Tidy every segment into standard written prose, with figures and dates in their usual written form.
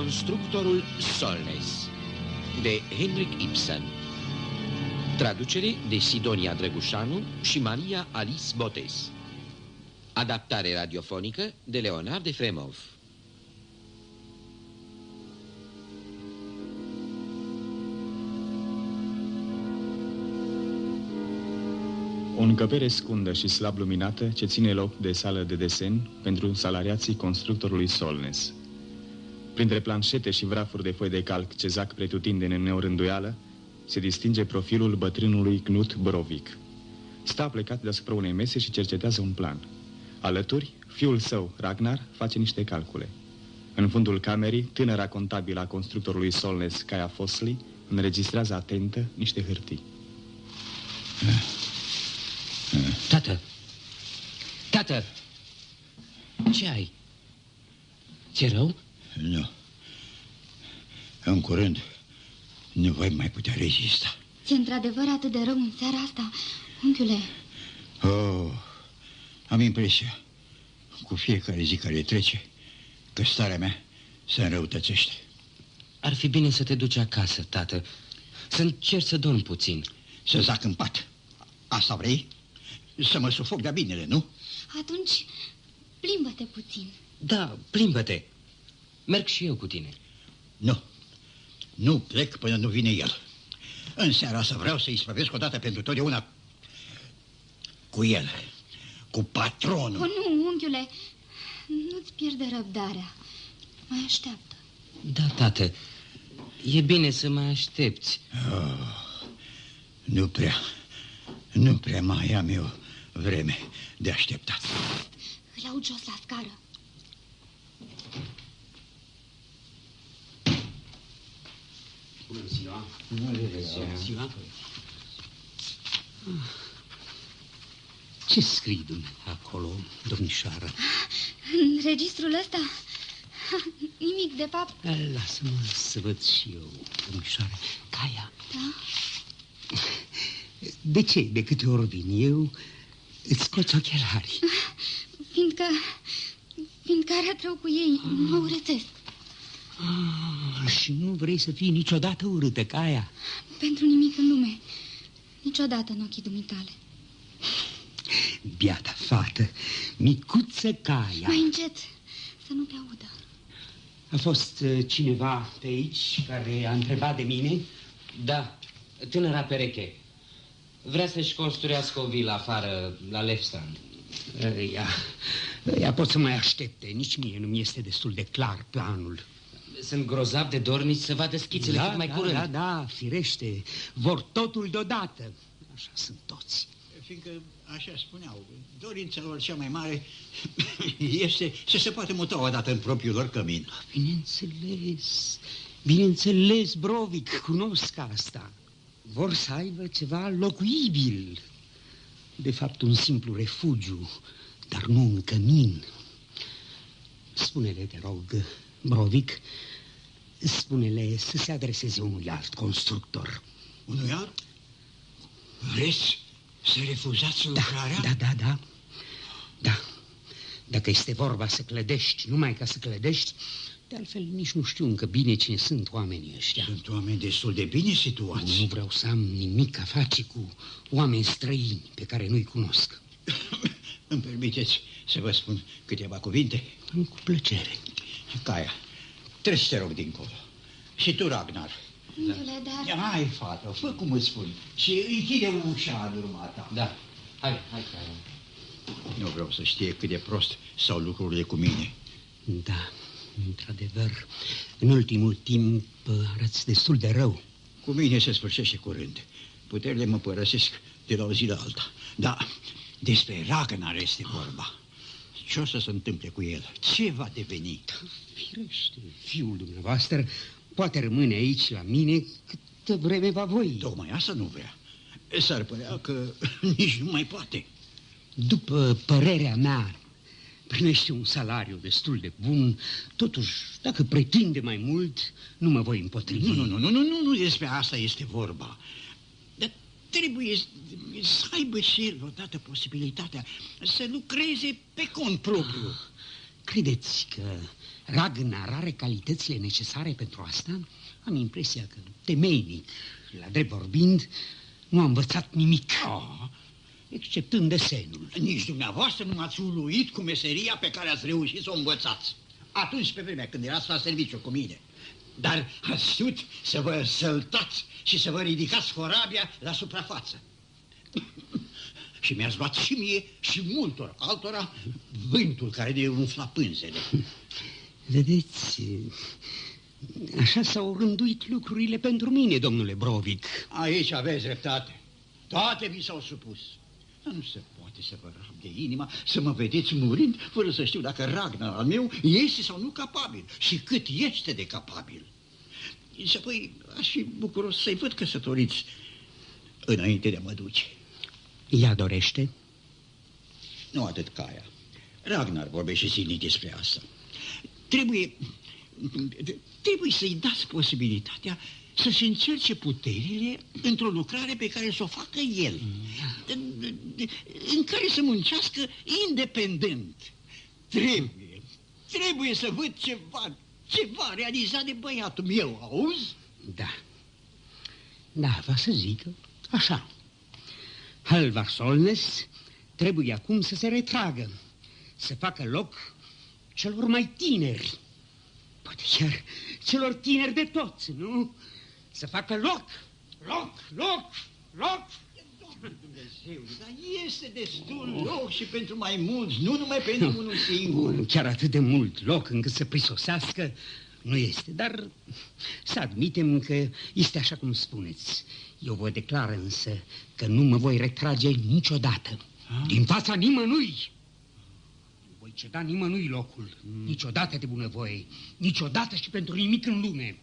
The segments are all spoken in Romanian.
Constructorul Solness, de Henrik Ibsen. Traducere de Sidonia Drăgușanu și Maria Alice Botez. Adaptare radiofonică de Leonard Efremov. O încăpere scundă și slab luminată ce ține loc de sală de desen pentru salariații constructorului Solness. Printre planșete și vrafuri de foi de calc ce zac pretutindeni în neorânduială, se distinge profilul bătrânului Knut Brovik. Stă plecat deasupra unei mese și cercetează un plan. Alături, fiul său, Ragnar, face niște calcule. În fundul camerei, tânăra contabilă a constructorului Solness, Kaja Fosli, înregistrează atentă niște hârtii. Tată! Tată! Ce ai? Ți-e rău? Nu. În curând nu voi mai putea rezista. Ți-e într-adevăr atât de rău în seara asta, unchiule? Oh, am impresia, cu fiecare zi care trece, că starea mea se înrăutățește. Ar fi bine să te duci acasă, tată. Să încerci să dormi puțin. Să zac în pat. Asta vrei? Să mă sufoc de-a binele, nu? Atunci, plimbă-te puțin. Da, plimbă-te. Merg și eu cu tine. Nu. Nu plec până nu vine el. În seara asta vreau să-i spăvesc odată pentru totdeauna cu el, cu patronul. Oh, nu, unchiule, nu-ți pierde răbdarea. Mai așteaptă. Da, tată, e bine să mă aștepți. Oh, nu prea mai am eu vreme de așteptat. Îl aud jos la scară. Bună ziua. Bună ziua. Ce scrii dumneavoastră acolo, domnișoară? În registrul ăsta? Nimic, de fapt. Lasă-mă să văd și eu, domnișoară. Kaja. Da? De ce, de câte ori vin eu, îți scoți ochelarii? Fiindcă are rău cu ei, mă urățesc. Și nu vrei să fii niciodată urâtă, Kaja? Pentru nimic în lume. Niciodată în ochii dumitale. Biata fată, micuță Kaja. Mai încet, să nu te audă. A fost cineva pe aici care a întrebat de mine? Da, tânăra pereche. Vrea să-și construiască o vilă afară, la Lefstrand. Ea pot să mai aștepte. Nici mie nu mi este destul de clar planul. Sunt grozav de dornici să vadă schițele cât mai curând. Da, firește. Vor totul deodată. Așa sunt toți. Fiindcă, așa spuneau, dorința lor cea mai mare este să se poată muta odată în propriul lor cămin. Bineînțeles, Brovik, cunosc asta. Vor să aibă ceva locuibil. De fapt, un simplu refugiu, dar nu un cămin. Spune-le, te rog, Brovik, spune-le să se adreseze unui alt constructor. Unui alt? Vreți să refuzați lucrarea? Da. Dacă este vorba să clădești, numai ca să clădești, de altfel nici nu știu încă bine cine sunt oamenii ăștia. Sunt oameni destul de bine situați. Nu vreau să am nimic a face cu oameni străini pe care nu-i cunosc. Îmi permiteți să vă spun câteva cuvinte? Cu plăcere. Kaja, treci, te rog, dincolo. Și tu, Ragnar. Unchiule, dar... Hai, fată, fă cum îți spun. Și închide ușa în urma ta. Da, hai, Kaja. Nu vreau să știe cât de prost sau lucrurile cu mine. Da, într-adevăr, în ultimul timp arăți destul de rău. Cu mine se sfârșește curând. Puterile mă părăsesc de la o zi la alta. Da, despre Ragnar este vorba. Ce o să se întâmple cu el? Ce va deveni? Firește, fiul dumneavoastră poate rămâne aici la mine câtă vreme va voi. Tocmai asta nu vrea. S-ar părea că nici nu mai poate. După părerea mea, primește un salariu destul de bun. Totuși, dacă pretinde mai mult, nu mă voi împotrivi. Nu despre asta este vorba. Dar trebuie să aibă și el odată posibilitatea să lucreze pe cont propriu. Credeți că Ragnar are calitățile necesare pentru asta? Am impresia că, temeinic, la drept vorbind, nu a învățat nimic, exceptând desenul. Nici dumneavoastră nu m-ați uluit cu meseria pe care ați reușit să o învățați. Atunci, pe vremea când erați la serviciu cu mine. Dar ați știut să vă săltați și să vă ridicați corabia la suprafață. Și mi-ați luat și mie și multor altora vântul care ne umfla pânzele. Vedeți, așa s-au rânduit lucrurile pentru mine, domnule Brovik. Aici aveți dreptate. Toate mi s-au supus. Dar nu se poate să vă rabde inima să mă vedeți murind fără să știu dacă Ragnar al meu este sau nu capabil și cât este de capabil. Și apoi aș fi bucuros să-i văd căsătoriți înainte de a mă duce. Ea dorește? Nu atât Caia. Ragnar vorbește zilnic despre asta. Trebuie să-i dați posibilitatea să-și încerce puterile într-o lucrare pe care să o facă el, în care să muncească independent. Trebuie să văd ceva realizat de băiatul meu, auzi? Da, va să zică așa. Halvar Solness trebuie acum să se retragă, să facă loc celor mai tineri, poate chiar celor tineri de toți, nu? Să facă loc! Doamne Dumnezeu, dar este destul loc și pentru mai mulți, nu numai pentru unul singur. Chiar atât de mult loc încât să prisosească nu este, dar să admitem că este așa cum spuneți. Eu vă declar însă că nu mă voi retrage niciodată, din fața nimănui. Nu voi ceda nimănui locul, niciodată de bunăvoie, niciodată și pentru nimic în lume.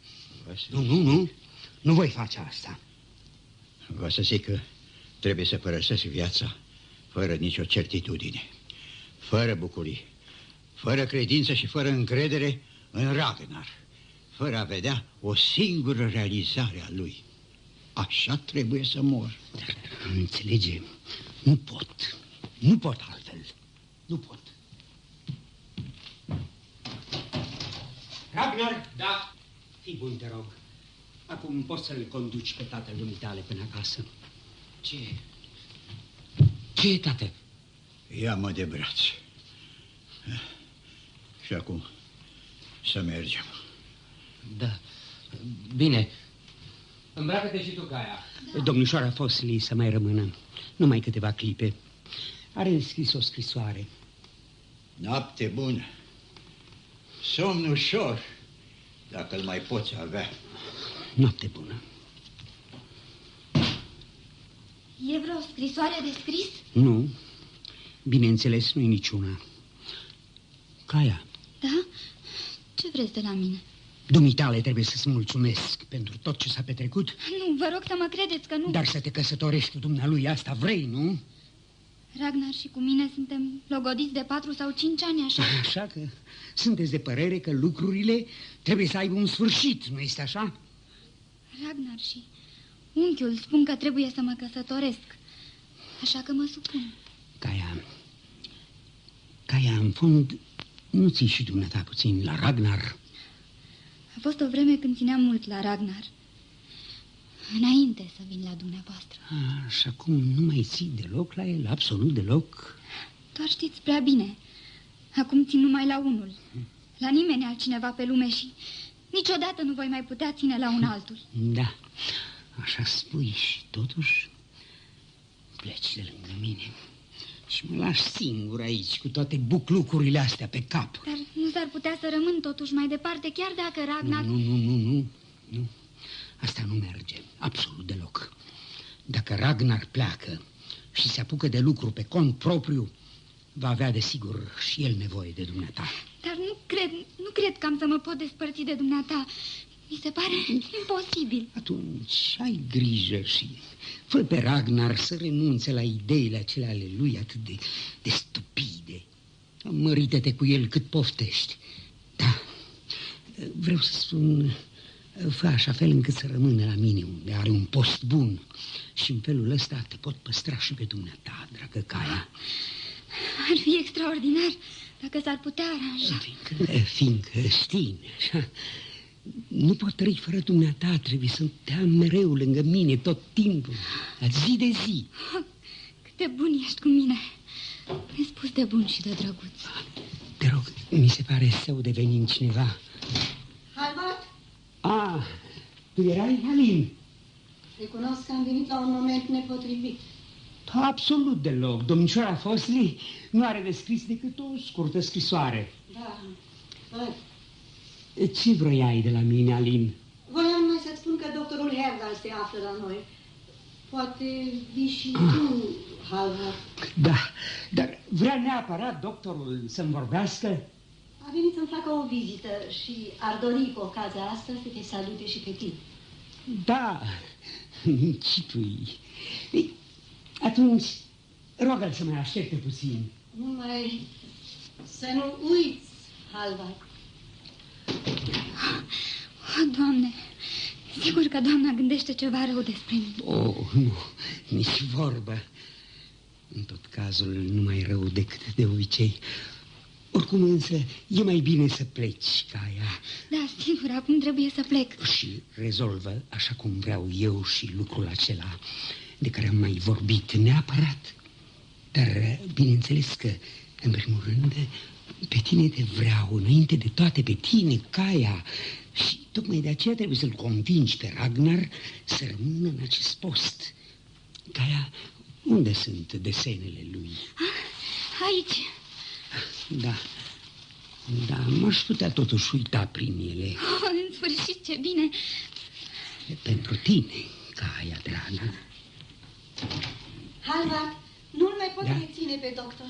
Nu voi face asta. Vă să zic că trebuie să părăsesc viața fără nicio certitudine, fără bucurie, fără credință și fără încredere în Ragnar, fără a vedea o singură realizare a lui. Așa trebuie să mor. Dar, înțelege, nu pot altfel, nu pot. Ragnar? Da. Fii bun, te rog. Acum poți să-l conduci pe tatăl dumitale până acasă. Ce e, tată? Ia-mă de braț. Și acum să mergem. Da, bine. Îmbracă-te și tu, Caia. Da. Domnișoara Fosli să mai rămână numai câteva clipe. Are scris o scrisoare. Noapte bună. Somn ușor, dacă îl mai poți avea. Noapte bună. E vreo scrisoare de scris? Nu, bineînțeles, nu-i niciuna. Caia. Da? Ce vreți de la mine? Dumitale trebuie să-ți mulțumesc pentru tot ce s-a petrecut. Nu, vă rog să mă credeți că nu. Dar să te căsătorești cu dumnealui, asta vrei, nu? Ragnar și cu mine suntem logodiți de 4 sau 5 ani, așa? Așa că sunteți de părere că lucrurile trebuie să aibă un sfârșit, nu este așa? Ragnar și unchiul spun că trebuie să mă căsătoresc, așa că mă supun. Caia, în fond, nu ții și dumneata puțin la Ragnar? A fost o vreme când țineam mult la Ragnar, înainte să vin la dumneavoastră. Și acum nu mai ții deloc la el, absolut deloc? Doar știți prea bine, acum țin numai la unul, la nimeni altcineva pe lume și niciodată nu voi mai putea ține la un altul. Da, așa spui și totuși pleci de lângă mine și mă lași singur aici cu toate buclucurile astea pe cap. Dar nu s-ar putea să rămân totuși mai departe, chiar dacă Ragnar... Nu. Asta nu merge, absolut deloc. Dacă Ragnar pleacă și se apucă de lucru pe cont propriu, va avea desigur și el nevoie de dumneata. Dar nu cred că am să mă pot despărți de dumneata. Mi se pare imposibil. Atunci ai grijă și fă pe Ragnar să renunțe la ideile acelea ale lui atât de stupide. Mărită-te cu el cât poftești. Da, vreau să spun, fă așa fel încât să rămână la mine unde are un post bun. Și în felul ăsta te pot păstra și pe dumneata, dragă Caia. Ar fi extraordinar, Dacă s-ar putea aranja. Fiindcă știi, așa, nu pot trăi fără dumneata, trebuie să te am mereu lângă mine tot timpul, zi de zi. Cât de bun ești cu mine. Mi-ai spus de bun și de drăguț. Te rog, mi se pare să aud venind cineva. Albert? Tu erai, Alin? Recunosc că am venit la un moment nepotrivit. Absolut deloc. Domnișoara Fosli nu are de scris decât o scurtă scrisoare. Da, văd. Ce vroiai de la mine, Alin? Voiam mai să-ți spun că doctorul Herdal se află la noi. Poate vii și tu, Halvard. Da, dar vrea neapărat doctorul să-mi vorbească? A venit să-mi facă o vizită și ar dori cu ocazia asta să te salute și pe tine. Da, închipui. Atunci, rogă-l să mai aștepte puțin. Să nu uiți, Halvard. Doamne, sigur că doamna gândește ceva rău despre mine. Nu, nici vorbă. În tot cazul, nu mai rău decât de obicei. Oricum însă, e mai bine să pleci, Caia. Da, sigur, acum trebuie să plec. Și rezolvă, așa cum vreau eu, și lucrul acela de care am mai vorbit neapărat. Dar, bineînțeles că, în primul rând, pe tine te vreau, înainte de toate pe tine, Caia. Și tocmai de aceea trebuie să-l convingi pe Ragnar să rămână în acest post. Caia, unde sunt desenele lui? Aici. Da, m-aș putea totuși uita prin ele. În sfârșit, ce bine. Pentru tine, Caia, dragă. Halvard, nu-l mai pot reține pe doctor.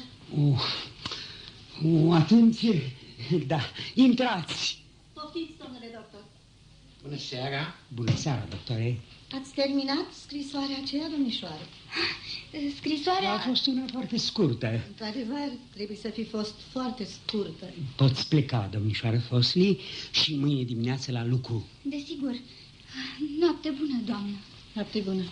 Atunci, da, intrați. Poftiți, domnule doctor. Bună seara. Bună seara, doctore. Ați terminat scrisoarea aceea, domnișoară? Scrisoarea... A fost una foarte scurtă. Într-adevăr, trebuie să fi fost foarte scurtă. Poți pleca, domnișoară Fosli, și mâine dimineață la lucru. Desigur. Noapte bună, doamnă. Noapte bună.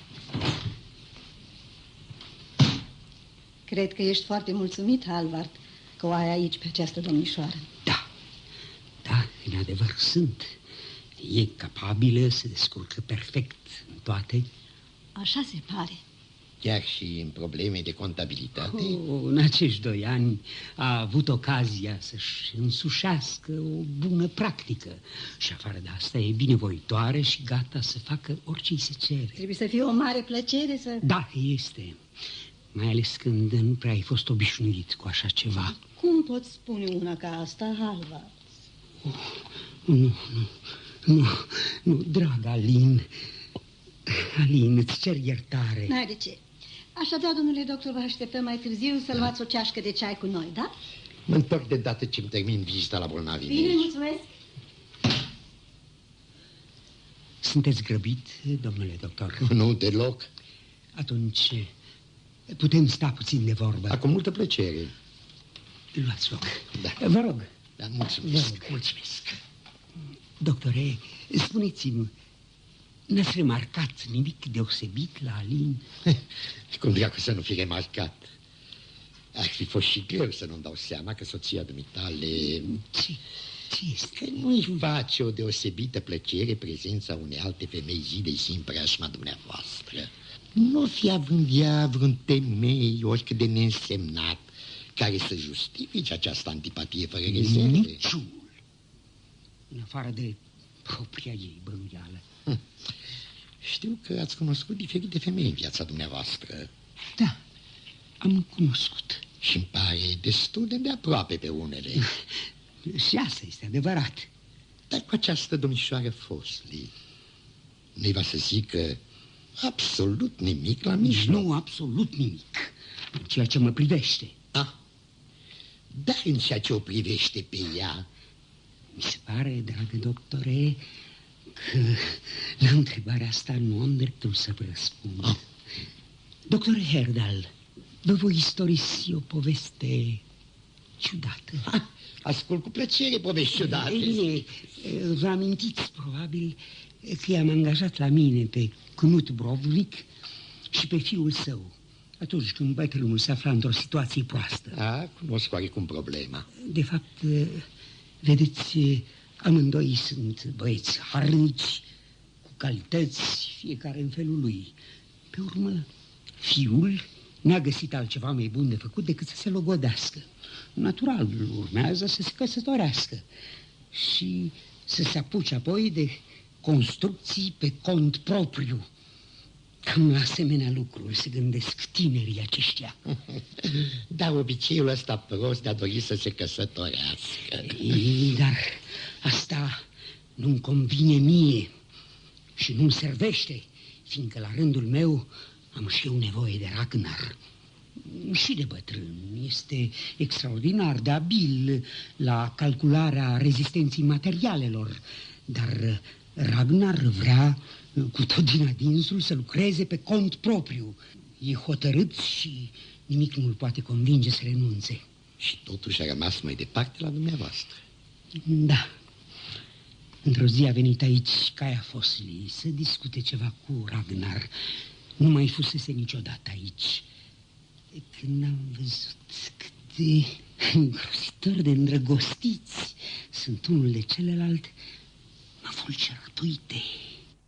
Cred că ești foarte mulțumit, Halvard, că o ai aici pe această domnișoară. Da, în adevăr sunt. E capabilă, se descurcă perfect în toate. Așa se pare. Chiar și în probleme de contabilitate? În acești 2 ani a avut ocazia să-și însușească o bună practică. Și afară de asta e binevoitoare și gata să facă orice îi se cere. Trebuie să fie o mare plăcere să... Da, este. Mai ales când nu prea ai fost obișnuit cu așa ceva. Cum poți spune una ca asta, Halvard? Nu, dragă Alin. Alin, îți cer iertare. N-ai de ce. Așadar, domnule doctor, vă așteptăm mai târziu să luați o ceașcă de ceai cu noi, da? Mă întorc de dată ce-mi termin vizita la bolnavii mei. Bine, mulțumesc. Sunteți grăbit, domnule doctor? Nu, deloc. Atunci putem sta puțin de vorbă. Cu multă plăcere. Luați loc. Da. Vă rog. Da, mulțumesc. Mulțumesc. Doctore, spuneți-mi, n-ați remarcat nimic deosebit la Alin? Cum dracu să nu fi remarcat? Ar fi fost și greu să nu-mi dau seama că soția dumitale... Ce este? Că nu-i face o deosebită plăcere prezența unei alte femei zi de zi în preajma dumneavoastră. Nu fi având ea vreun temei, oricât de neînsemnat, care să justifice această antipatie fără rezerve. Niciunul. În afară de propria ei bănuială. Știu că ați cunoscut diferite femei în viața dumneavoastră. Da, am cunoscut. Și îmi pare destul de aproape pe unele. Și asta este adevărat. Dar cu această domnișoară Fosli, nu-i va să zică absolut nimic la mijloc? Nu, absolut nimic. În ceea ce mă privește. Dar în ceea ce o privește pe ea... Mi se pare, dragă doctore, că la întrebarea asta nu am dreptul să vă răspund. Doctore Herdal, vă voi istorisi o poveste ciudată. Ascult cu plăcere povești ciudate. Bine, vă amintiți probabil că i-am angajat la mine pe Knut Brovvik și pe fiul său, atunci când bătrânul se afla într-o situație proastă. Cunosc oarecum problema. De fapt, vedeți, amândoi sunt băieți harnici, cu calități, fiecare în felul lui. Pe urmă, fiul n-a găsit altceva mai bun de făcut decât să se logodească. Natural, urmează să se căsătorească și să se apuce apoi de construcții pe cont propriu. Cam la asemenea lucruri se gândesc tinerii aceștia. Dar obiceiul ăsta prost de-a dori să se căsătorească. Dar asta nu-mi convine mie și nu-mi servește, fiindcă la rândul meu am și eu nevoie de Ragnar. Și de bătrân. Este extraordinar de abil la calcularea rezistenței materialelor. Dar Ragnar vrea cu tot din adinsul să lucreze pe cont propriu. E hotărât și nimic nu-l poate convinge să renunțe. Și totuși a rămas mai departe la dumneavoastră. Da. Într-o zi a venit aici Caia Fosli să discute ceva cu Ragnar. Nu mai fusese niciodată aici. Când am văzut cât de îngrozitor de îndrăgostiți sunt unul de celălalt, m-a fulgerat o idee.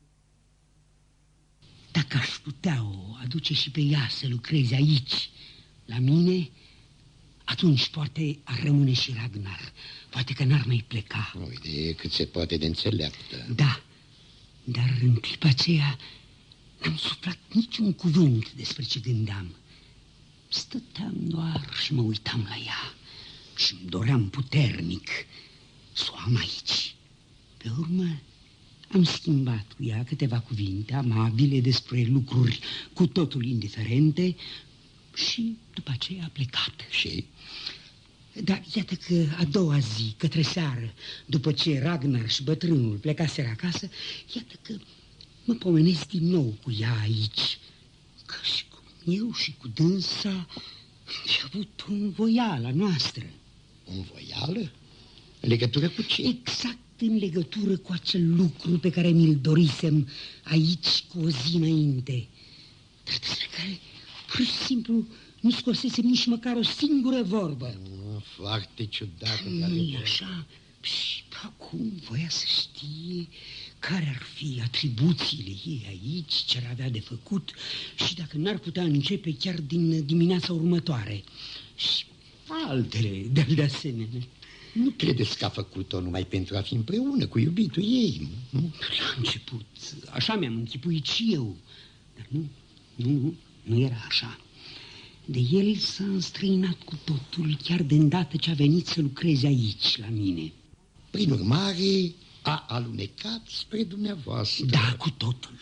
Dacă aș putea o aduce și pe ea să lucreze aici, la mine, atunci poate ar rămâne și Ragnar. Poate că n-ar mai pleca. O idee cât se poate de înțeleaptă. Da, dar în clipa aceea n-am suflat niciun cuvânt despre ce gândeam. Stăteam doar și mă uitam la ea și îmi doream puternic să o am aici. Pe urmă am schimbat cu ea câteva cuvinte amabile despre lucruri cu totul indiferente și după aceea a plecat. Și? Dar iată că a doua zi, către seară, după ce Ragnar și bătrânul plecaseră acasă, iată că mă pomenesc din nou cu ea aici, ca și cum eu și cu dânsa fi avut o învoială noastră. O învoială? În legătură cu ce? Exact în legătură cu acel lucru pe care mi-l dorisem aici cu o zi înainte, dar despre care pur și simplu nu scosesem nici măcar o singură vorbă. Foarte ciudat. Așa. Și acum voia să știe care ar fi atribuțiile ei aici, ce ar avea de făcut și dacă n-ar putea începe chiar din dimineața următoare. Și altele de asemenea. Nu credeți că a făcut-o numai pentru a fi împreună cu iubitul ei? La început, așa mi-am închipuit și eu. Dar nu era așa. De el s-a înstrăinat cu totul chiar de îndată ce a venit să lucreze aici, la mine. Prin urmare, a alunecat spre dumneavoastră. Da, cu totul.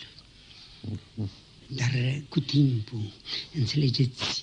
Dar cu timpul, înțelegeți,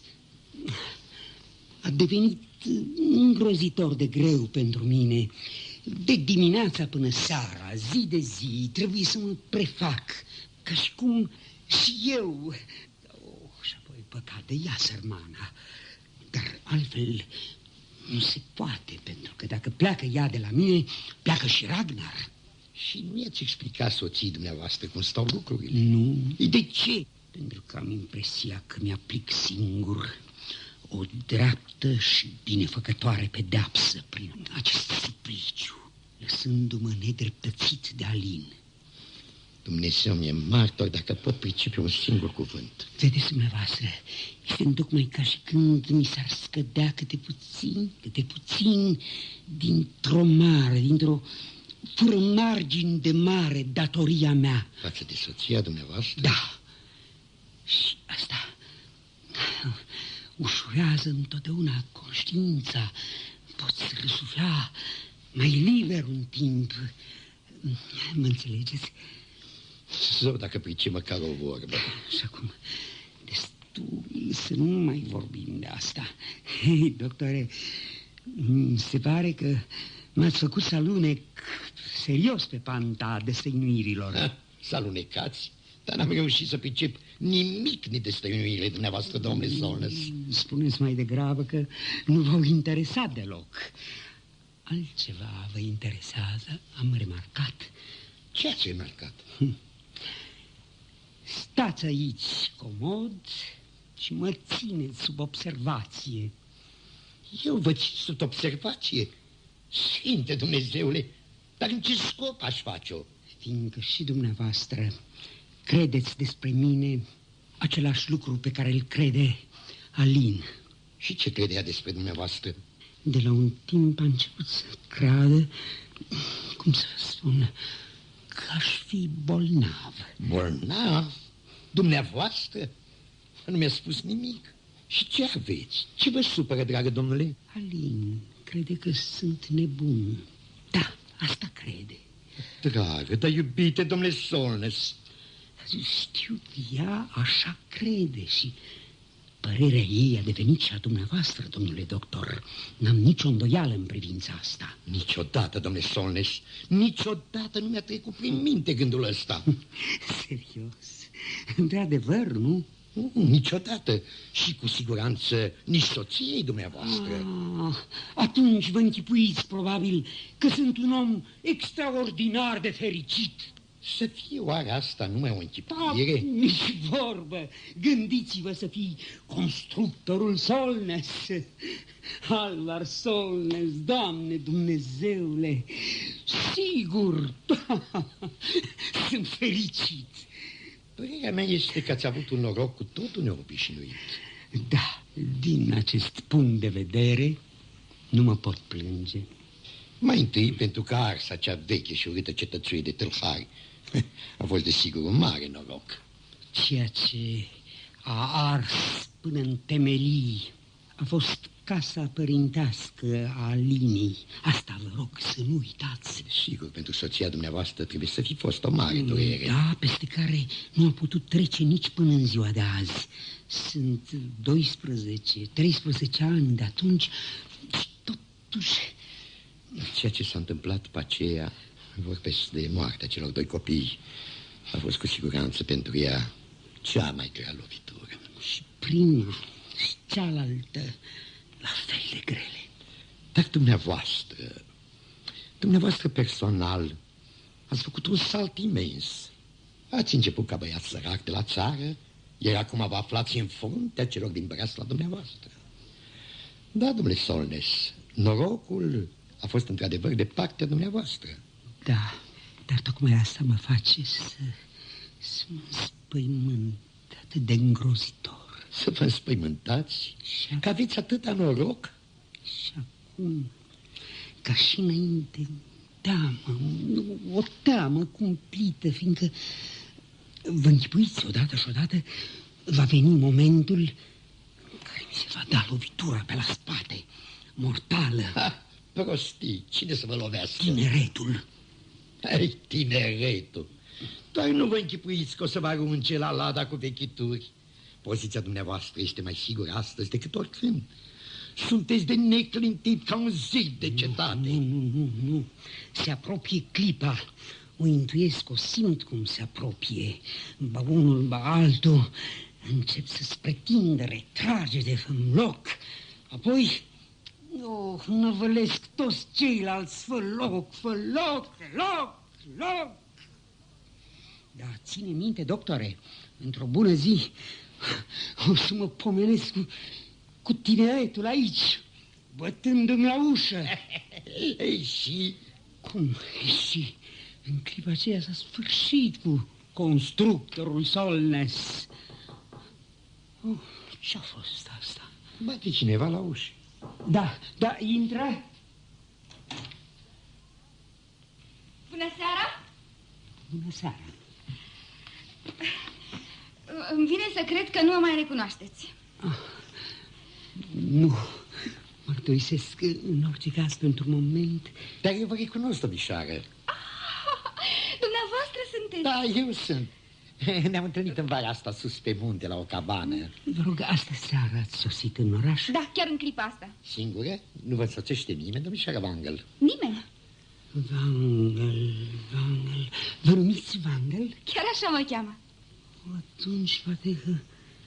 a devenit îngrozitor de greu pentru mine. De dimineața până seara, zi de zi, trebuie să mă prefac, ca și cum și eu... și apoi păcat de ea, sărmana. Dar altfel nu se poate, pentru că dacă pleacă ea de la mine, pleacă și Ragnar. Și nu i-ați explicat soții dumneavoastră cum stau lucrurile? Nu. De ce? Pentru că am impresia că mi-aplic singur o dreaptă și binefăcătoare pedeapsă prin acest supliciu, lăsându-mă nedreptățit de Alin. Dumnezeu mi-e martor dacă pot pricepe un singur cuvânt. Vedeți dumneavoastră, este întocmai ca și când mi s-ar scădea câte puțin dintr-o mare, dintr-o fără margini de mare datoria mea. Față de soția dumneavoastră? Da. Și asta ușurează întotdeauna conștiința. Poți răsufla mai liber un timp. Mă înțelegeți? Zău, dacă pricep măcar o vorbă. Și acum, destul să nu mai vorbim de asta. Hei, doctore, se pare că m-ați făcut să alunec serios pe panta destăinuirilor. Să alunecați? Dar n-am reușit să pricep nimic din destăinuirile dumneavoastră, domnule Solnes. Spuneți mai degrabă că nu v-au interesat deloc. Altceva vă interesează, am remarcat. Ce ați remarcat? Stați aici comod, și mă țineți sub observație. Eu vă țin sub observație? Sfinte Dumnezeule, dar în ce scop aș face-o? Fiindcă și dumneavoastră credeți despre mine același lucru pe care îl crede Alin. Și ce credea despre dumneavoastră? De la un timp a început să creadă, cum să spun, că aș fi bolnav. Bolnav? Dumneavoastră? Nu mi-a spus nimic. Și ce aveți? Ce vă supără, dragă domnule? Alin crede că sunt nebun. Da, asta crede. Dragă, dar iubite, domnule Solnes. Știu, ea așa crede și părerea ei a devenit și a dumneavoastră, domnule doctor. N-am nicio îndoială în privința asta. Niciodată, domnule Solnes, niciodată nu mi-a trecut prin minte gândul ăsta. Serios? Într-adevăr, nu? Niciodată. Și cu siguranță nici soției dumneavoastră. Atunci vă închipuiți probabil că sunt un om extraordinar de fericit. Să fie oare asta numai o închipuire? Nici vorbă. Gândiți-vă să fii constructorul Solnes. Alvar Solnes, Doamne Dumnezeule. Sigur, sunt fericit. Părerea mea este că ați avut un noroc cu totul neobișnuit. Da, din acest punct de vedere nu mă pot plânge. Mai întâi pentru că arsa cea veche și urâtă cetățuie de tâlhari a fost desigur un mare noroc. Ceea ce a ars până în temelii a fost casa părintească a Alinei. Asta vă rog să nu uitați. Sigur, pentru soția dumneavoastră trebuie să fi fost o mare durere. Da, peste care nu a putut trece nici până în ziua de azi. Sunt 12-13 ani de atunci și totuși... Ceea ce s-a întâmplat după aceea, vorbesc de moartea celor doi copii, a fost cu siguranță pentru ea cea mai grea lovitură. Și prima și cealaltă la fel de grele. Dar dumneavoastră personal, ați făcut un salt imens. Ați început ca băiat sărac de la țară, iar acum vă aflați în fruntea celor din breasla dumneavoastră. Da, domnule Solnes, norocul a fost într-adevăr de partea dumneavoastră. Da, dar tocmai asta mă face să mă înspăimânt atât de îngrozitor. Să vă înspăimântați? Că aveți atâta noroc? Și acum, ca și înainte, teamă, o teamă cumplită, fiindcă vă închipuiți odată și odată va veni momentul în care mi se va da lovitura pe la spate, mortală. Ha, prostii, cine să vă lovească? Tineretul. Ai, tineretul. Doar nu vă închipuiți că o să vă arunce la lada cu vechituri. Poziția dumneavoastră este mai sigură astăzi decât oricând. Sunteți de neclintit ca un zid de cetate. Nu. Se apropie clipa. O intuiesc, o simt cum se apropie. Ba unul, ba altul. Încep să-ți pretindă retragere în loc. Apoi, năvălesc toți ceilalți. Fă loc. Da, ține minte, doctore, într-o bună zi o să mă pomenesc cu tineretul aici, bătându-mi la ușă. Ei, și? Cum? Și în clipa aceea s-a sfârșit cu constructorul Solnes. Ce-a fost asta? Bate cineva la ușă. Da, intră. Bună seara! Bună seara. Îmi vine să cred că nu mă mai recunoașteți. Nu, mărturisesc în orice caz pentru moment. Dar eu vă recunosc, domnișoară. Dumneavoastră sunteți? Da, eu sunt. Ne-am întâlnit în vara asta sus pe munte la o cabană. Vă rog, astă seară ați sosit în oraș? Da, chiar în clipa asta. Singură? Nu vă însoțește nimeni, domnișoară Wangel? Nimeni? Wangel. Vă numiți Wangel? Chiar așa mă cheamă. Atunci poate că...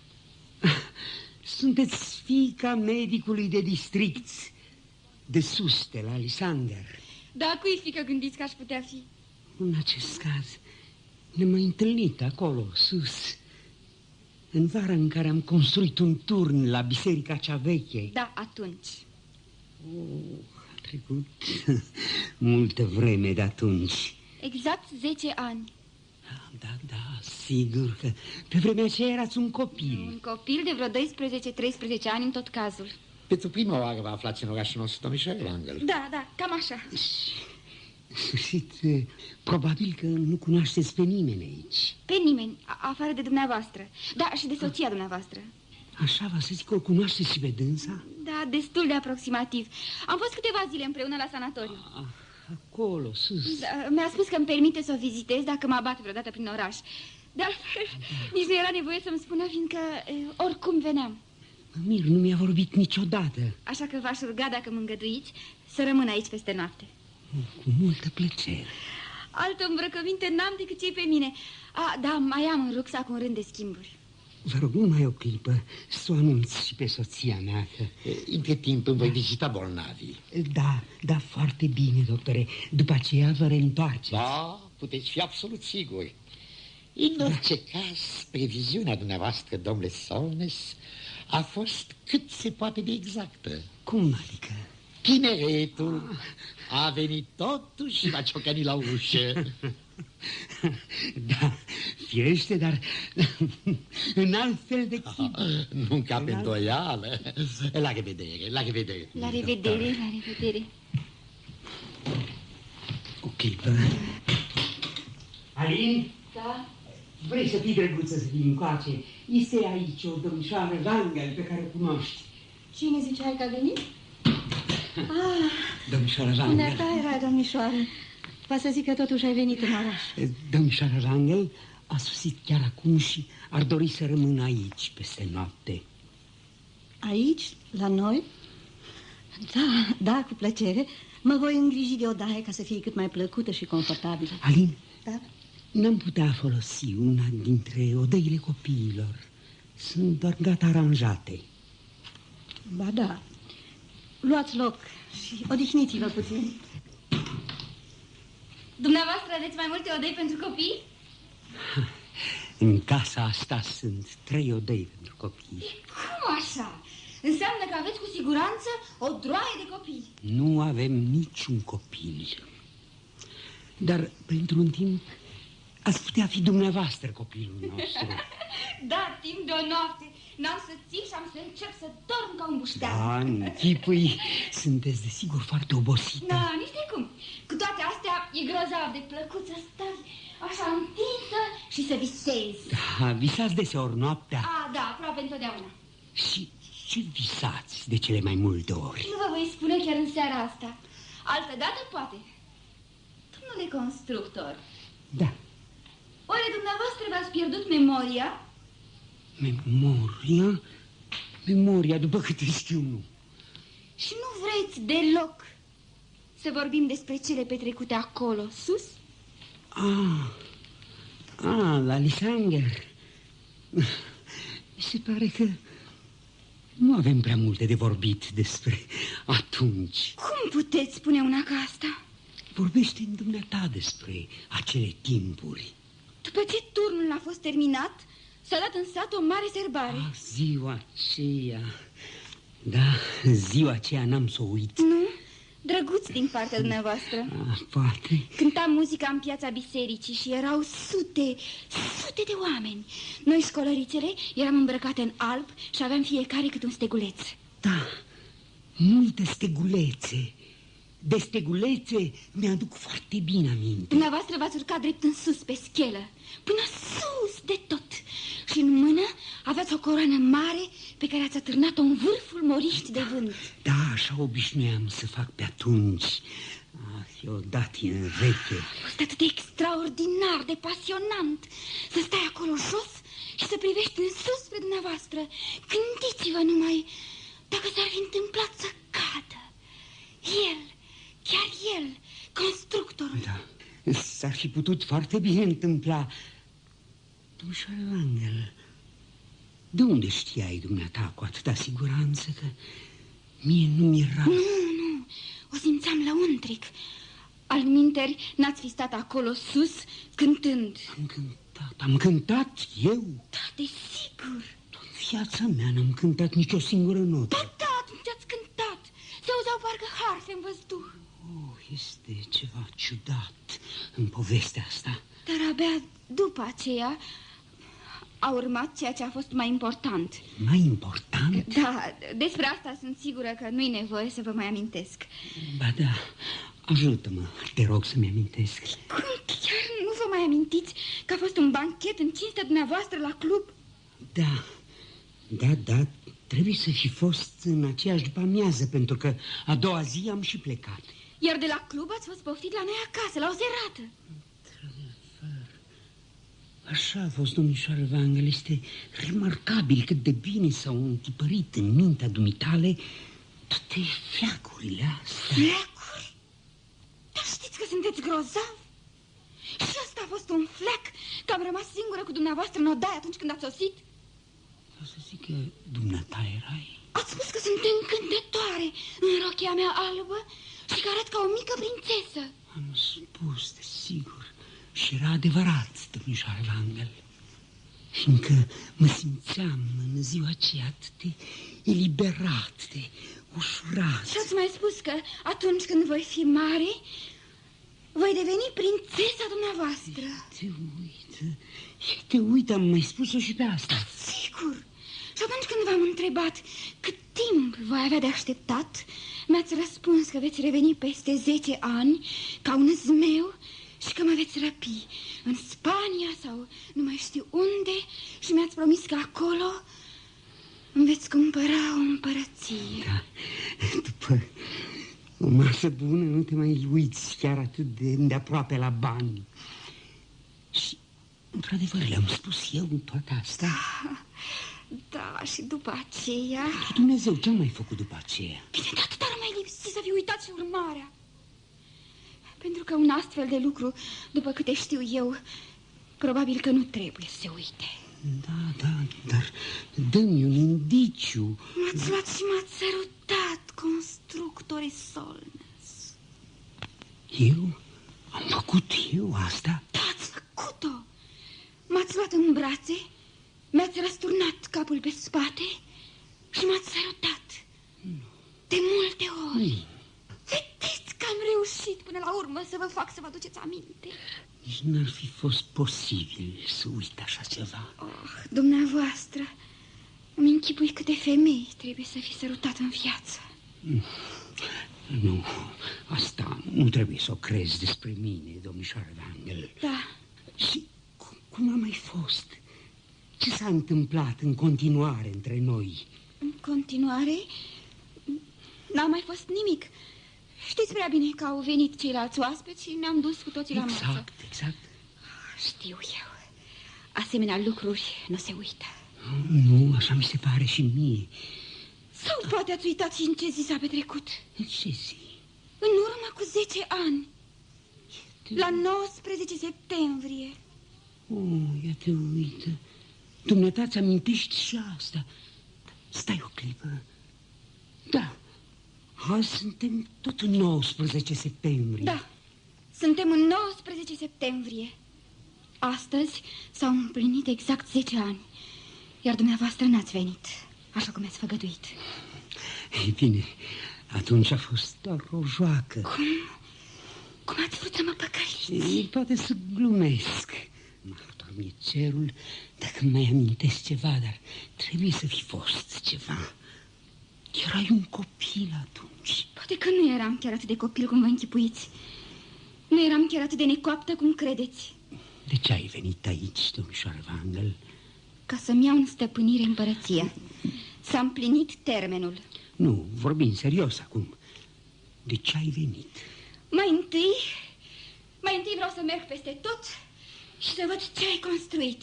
Sunteți fiica medicului de district de sus, de la Lisander. Da, cui fiică gândiți că aș putea fi? În acest caz ne-am mai întâlnit acolo, sus. În vara în care am construit un turn la biserica cea veche. Da, atunci. A trecut multă vreme de atunci. Exact 10 ani. Da, sigur că pe vremea aceea erați un copil. Un copil de vreo 12-13 ani în tot cazul. Pentru prima oară vă aflați în orașul nostru, domnișoară Wrangel. Da, cam așa. În sfârșit, probabil că nu cunoașteți pe nimeni aici. Pe nimeni, afară de dumneavoastră. Da, și de soția dumneavoastră. Așa va să zic că o cunoașteți și pe dânsa? Da, destul de aproximativ. Am fost câteva zile împreună la sanatoriu. Acolo, sus. Da, mi-a spus că îmi permite să o vizitez dacă mă abat vreodată prin oraș. Dar nici nu era nevoie să-mi spună, fiindcă oricum veneam. Mir, nu mi-a vorbit niciodată. Așa că v-aș ruga, dacă mă îngăduiți, să rămân aici peste noapte. Cu multă plăcere. Altă îmbrăcăminte n-am decât cei pe mine. Da, mai am în rucsac un rând de schimburi. Vă rog numai o clipă să o anunț și pe soția mea că... Între timp îmi voi vizita bolnavii. Da, foarte bine, doctore. După aceea vă reîntoarceți. Da, puteți fi absolut siguri. În orice caz, previziunea dumneavoastră, domnule Solnes, a fost cât se poate de exactă. Cum adică? Tineretul a venit totuși și va ciocăni la ușă. Da, firește, dar în alt fel de chip. Nu ca pe îndoială. La revedere, la revedere. La revedere, la revedere. O clipă. Alin? Da? Vrei să fii drăguță să vii încoace? Este aici o domnișoară Wrangel pe care o cunoști. Cine ziceai că a venit? Domnișoara Wrangel. Bunăta era, domnișoară. Va să zic că totuși ai venit în oraș. Domnișoara Wrangel a sosit chiar acum și ar dori să rămână aici peste noapte. Aici, la noi? Da, cu plăcere. Mă voi îngriji de odaie ca să fie cât mai plăcută și confortabilă. Alin? Da? N-am putea folosi una dintre odăile copiilor. Sunt doar gata aranjate. Ba da. Luați loc și odihniți-vă puțin. Dumneavoastră aveți mai multe odăi pentru copii? În casa asta sunt 3 odăi pentru copii. Cum așa? Înseamnă că aveți cu siguranță o droaie de copii. Nu avem niciun copil. Dar pentru un timp ați putea fi dumneavoastră copilul nostru. Da, timp de o noapte. N-am să țin și am să încep să dorm ca un buștean. Da, închipui, sunteți desigur foarte obosită. Da, nici de cum. Cu toate astea e grozav de plăcut să stai așa întinsă și să visezi. Da, visați deseori noaptea. Da, aproape întotdeauna. Și ce visați de cele mai multe ori? Nu vă voi spune chiar în seara asta. Altădată poate. Domnule constructor. Da. Oare dumneavoastră v-ați pierdut memoria? Memoria? Memoria, după câte știu, nu. Și nu vreți deloc să vorbim despre cele petrecute acolo, sus? La Lysanger. Mi se pare că nu avem prea multe de vorbit despre atunci. Cum puteți spune una ca asta? Vorbește în dumneata despre acele timpuri. După ce turnul a fost terminat, s-a dat în sat o mare sărbare. Ziua aceea. Da, ziua aceea n-am să o uit. Nu? Drăguț din partea dumneavoastră. Poate. Cântam muzica în piața bisericii și erau sute de oameni. Noi, școlărițele, eram îmbrăcate în alb și aveam fiecare câte un steguleț. Da, multe stegulețe. De stegulețe mi-aduc foarte bine aminte. Dumneavoastră v-ați urcat drept în sus pe schelă, până sus de tot. Și în mână aveați o coroană mare pe care ați atârnat-o în vârful moriști de vânt. Da, așa obișnuiam să fac pe atunci. E o datie veche. A fost atât de extraordinar, de pasionant să stai acolo jos și să privești în sus spre dumneavoastră. Gândiți-vă numai dacă s-ar fi întâmplat să cadă. El, chiar el, constructorul. Da, s-ar fi putut foarte bine întâmpla. Domnișoară Wrangel, de unde știai dumneata cu atâta siguranță că mie nu mi-era... Nu, o simțeam lăuntric. Alminteri, n-ați fi stat acolo sus cântând. Am cântat eu? Da, de sigur. În viața mea n-am cântat nicio singură notă. Ba da, atunci ați cântat. Se auzeau parcă harfe în văzduh. Este ceva ciudat în povestea asta. Dar abia după aceea a urmat ceea ce a fost mai important. Mai important? Da, despre asta sunt sigură că nu-i nevoie să vă mai amintesc. Ba da, ajută-mă, te rog să-mi amintesc. Cum, chiar nu vă mai amintiți că a fost un banchet în cinstea dumneavoastră la club? Da, trebuie să fi fost în aceeași după-amiază, pentru că a doua zi am și plecat. Iar de la club ați fost poftit la noi acasă, la o serată. Așa a fost, domnișoară Wangel. Este remarcabil cât de bine s-au întipărit în mintea dumitale toate fleacurile astea. Fleacuri? Dar știți că sunteți grozav? Și ăsta a fost un fleac, că am rămas singură cu dumneavoastră în odaie atunci când ați sosit? Vreau să zic că dumneata erai. Ați spus că sunt încântătoare în rochia mea albă și că arăt ca o mică prințesă. Am spus, desigur. Și era adevărat, domnișoară Wangel, fiindcă mă simțeam în ziua aceea atât de eliberat, de ușurat. Și ați mai spus că atunci când voi fi mare, voi deveni prințesa dumneavoastră. Te uit, am mai spus-o și pe asta. Sigur. Și atunci când v-am întrebat cât timp voi avea de așteptat, mi-ați răspuns că veți reveni peste 10 ani ca un zmeu și că mă veți răpi în Spania sau nu mai știu unde și mi-ați promis că acolo îmi veți cumpăra o împărăție. Da. După o masă bună nu te mai uiți chiar atât de îndeaproape la bani. Și, într-adevăr, le-am spus eu toată asta. Da, și după aceea... Dumnezeu, ce-am mai făcut după aceea? Bine, de atât ar mai lipsi să fi uitat și urmarea. Pentru că un astfel de lucru, după câte știu eu, probabil că nu trebuie să se uite. Da, dar dă-mi un indiciu. M-ați luat și m-ați sărutat, constructorii Solnes. Eu? Am făcut eu asta? Da, ați făcut-o. M-ați luat în brațe, mi-ați răsturnat capul pe spate și m-ați sărutat. De multe ori. Vedeți că am reușit până la urmă să vă fac să vă aduceți aminte. Nici n-ar fi fost posibil să uit așa ceva. Dumneavoastră, îmi închipui câte femei trebuie să fi sărutat în viață. Nu, asta nu trebuie să o crezi despre mine, domnișoară Wangel. Da. Și cum a mai fost? Ce s-a întâmplat în continuare între noi? În continuare? N-a mai fost nimic. Știți prea bine că au venit ceilalți oaspeți și ne-am dus cu toții la masă. Exact. Știu eu. Asemenea lucruri nu se uită. Nu, așa mi se pare și mie. Sau poate ați uitat și în ce zi s-a petrecut? În ce zi? În urmă cu 10 ani. La 19 septembrie. Ia te uită. Dumneata ți amintești și asta. Stai o clipă. Da. Azi suntem tot în 19 septembrie. Da, suntem în 19 septembrie. Astăzi s-au împlinit exact 10 ani. Iar dumneavoastră n-ați venit, așa cum ați făgăduit. Ei bine, atunci a fost doar o joacă. Cum ați vrut să mă păcăliți? Poate să glumesc. Martor mi-e cerul dacă mai amintesc ceva, dar trebuie să fi fost ceva. Erai un copil atunci. Poate că nu eram chiar atât de copil cum vă închipuiți. Nu eram chiar atât de necoaptă cum credeți. De ce ai venit aici, domnișoară Wangel? Ca să-mi iau în stăpânire împărăția. S-a împlinit termenul. Nu, vorbim serios acum. De ce ai venit? Mai întâi vreau să merg peste tot și să văd ce ai construit.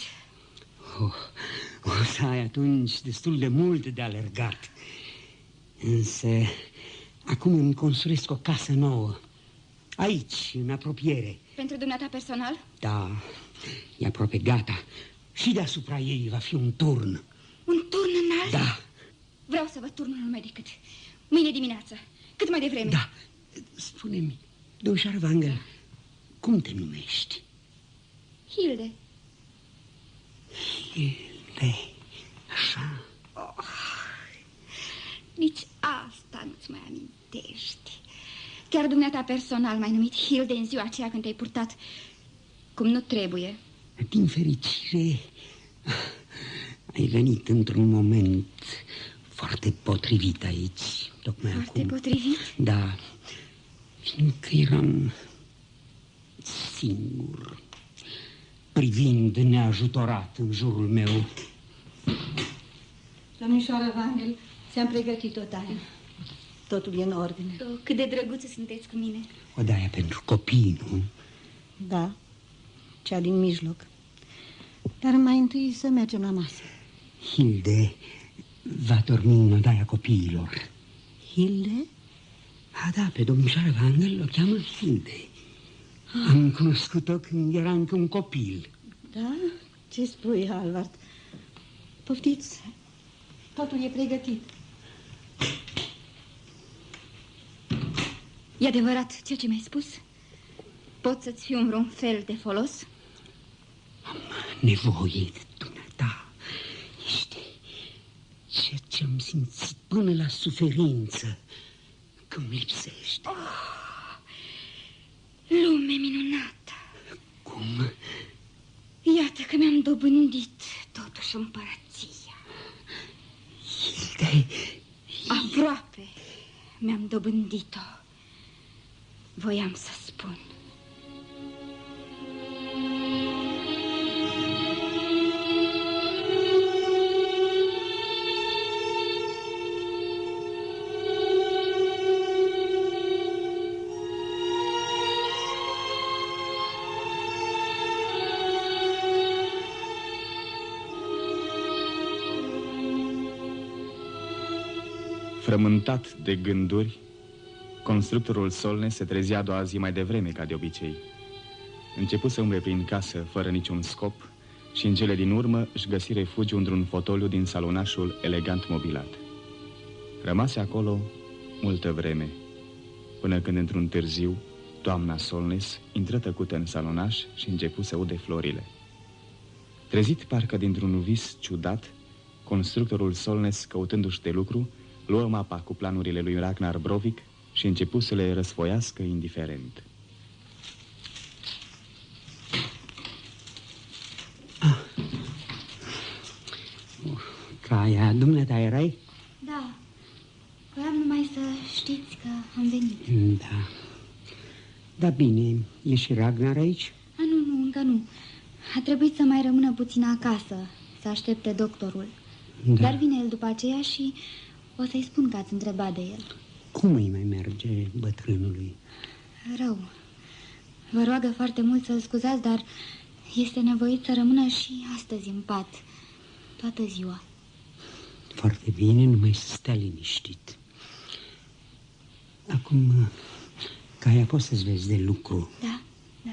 O să ai atunci destul de mult de alergat. Însă acum îmi construiesc o casă nouă. Aici, în apropiere. Pentru dumneata personal? Da, e aproape gata. Și deasupra ei va fi un turn. Un turn înalt? Da. Vreau să văd turnul numai decât mâine dimineață, cât mai devreme. Da, spune-mi, domnișoară Wangel, cum te numești? Hilde. Hilde, așa. Oh, nici asta nu-ți mai amintești. Chiar dumneata personal m-ai numit Hilde în ziua aceea când te-ai purtat cum nu trebuie. Din fericire, ai venit într-un moment foarte potrivit aici, tocmai foarte acum. Foarte potrivit? Da, fiindcă eram singur, privind neajutorat în jurul meu. Domnișoară Wangel, ți-am pregătit o taie. Totul e în ordine. Oh, cât de drăguțe sunteți cu mine. O daie pentru copii, nu? Da, cea din mijloc. Dar mai întâi să mergem la masă. Hilde va dormi în odaia copiilor. Hilde? Da, pe domnișoara Wangel o cheamă Hilde. Am cunoscut-o când era încă un copil. Da? Ce spui, Halvard? Poftiți, totul e pregătit. E adevărat ceea ce mi-ai spus? Pot să-ți fiu în vreun fel de folos? Am nevoie de dumneata. Ești ceea ce am simțit până la suferință că îmi lipsește. Oh, lume minunată. Cum? Iată că mi-am dobândit totuși împărăția. Hilde, aproape mi-am dobândit-o. Voiam să spun. Frământat de gânduri, constructorul Solness se trezea a doua zi mai devreme ca de obicei. Începu să umble prin casă fără niciun scop și în cele din urmă își găsi refugiu într-un fotoliu din salonașul elegant mobilat. Rămase acolo multă vreme, până când într-un târziu, doamna Solness intră tăcută în salonaș și începu să ude florile. Trezit parcă dintr-un vis ciudat, constructorul Solness, căutându-și de lucru, luă mapa cu planurile lui Ragnar Brovik și începu să le răsfoiască indiferent. Caia, dumneata erai? Da, voiam numai să știți că am venit. Da. Da, bine, e și Ragnar aici? Nu, încă nu. A trebuit să mai rămână puțin acasă, să aștepte doctorul. Da. Dar vine el după aceea și o să-i spun că ați întrebat de el. Cum îi mai merge bătrânului? Rău. Vă roagă foarte mult să-l scuzați, dar este nevoit să rămână și astăzi în pat, toată ziua. Foarte bine, numai să stea liniștit. Acum, Caia, poți să-ți vezi de lucru? Da, da.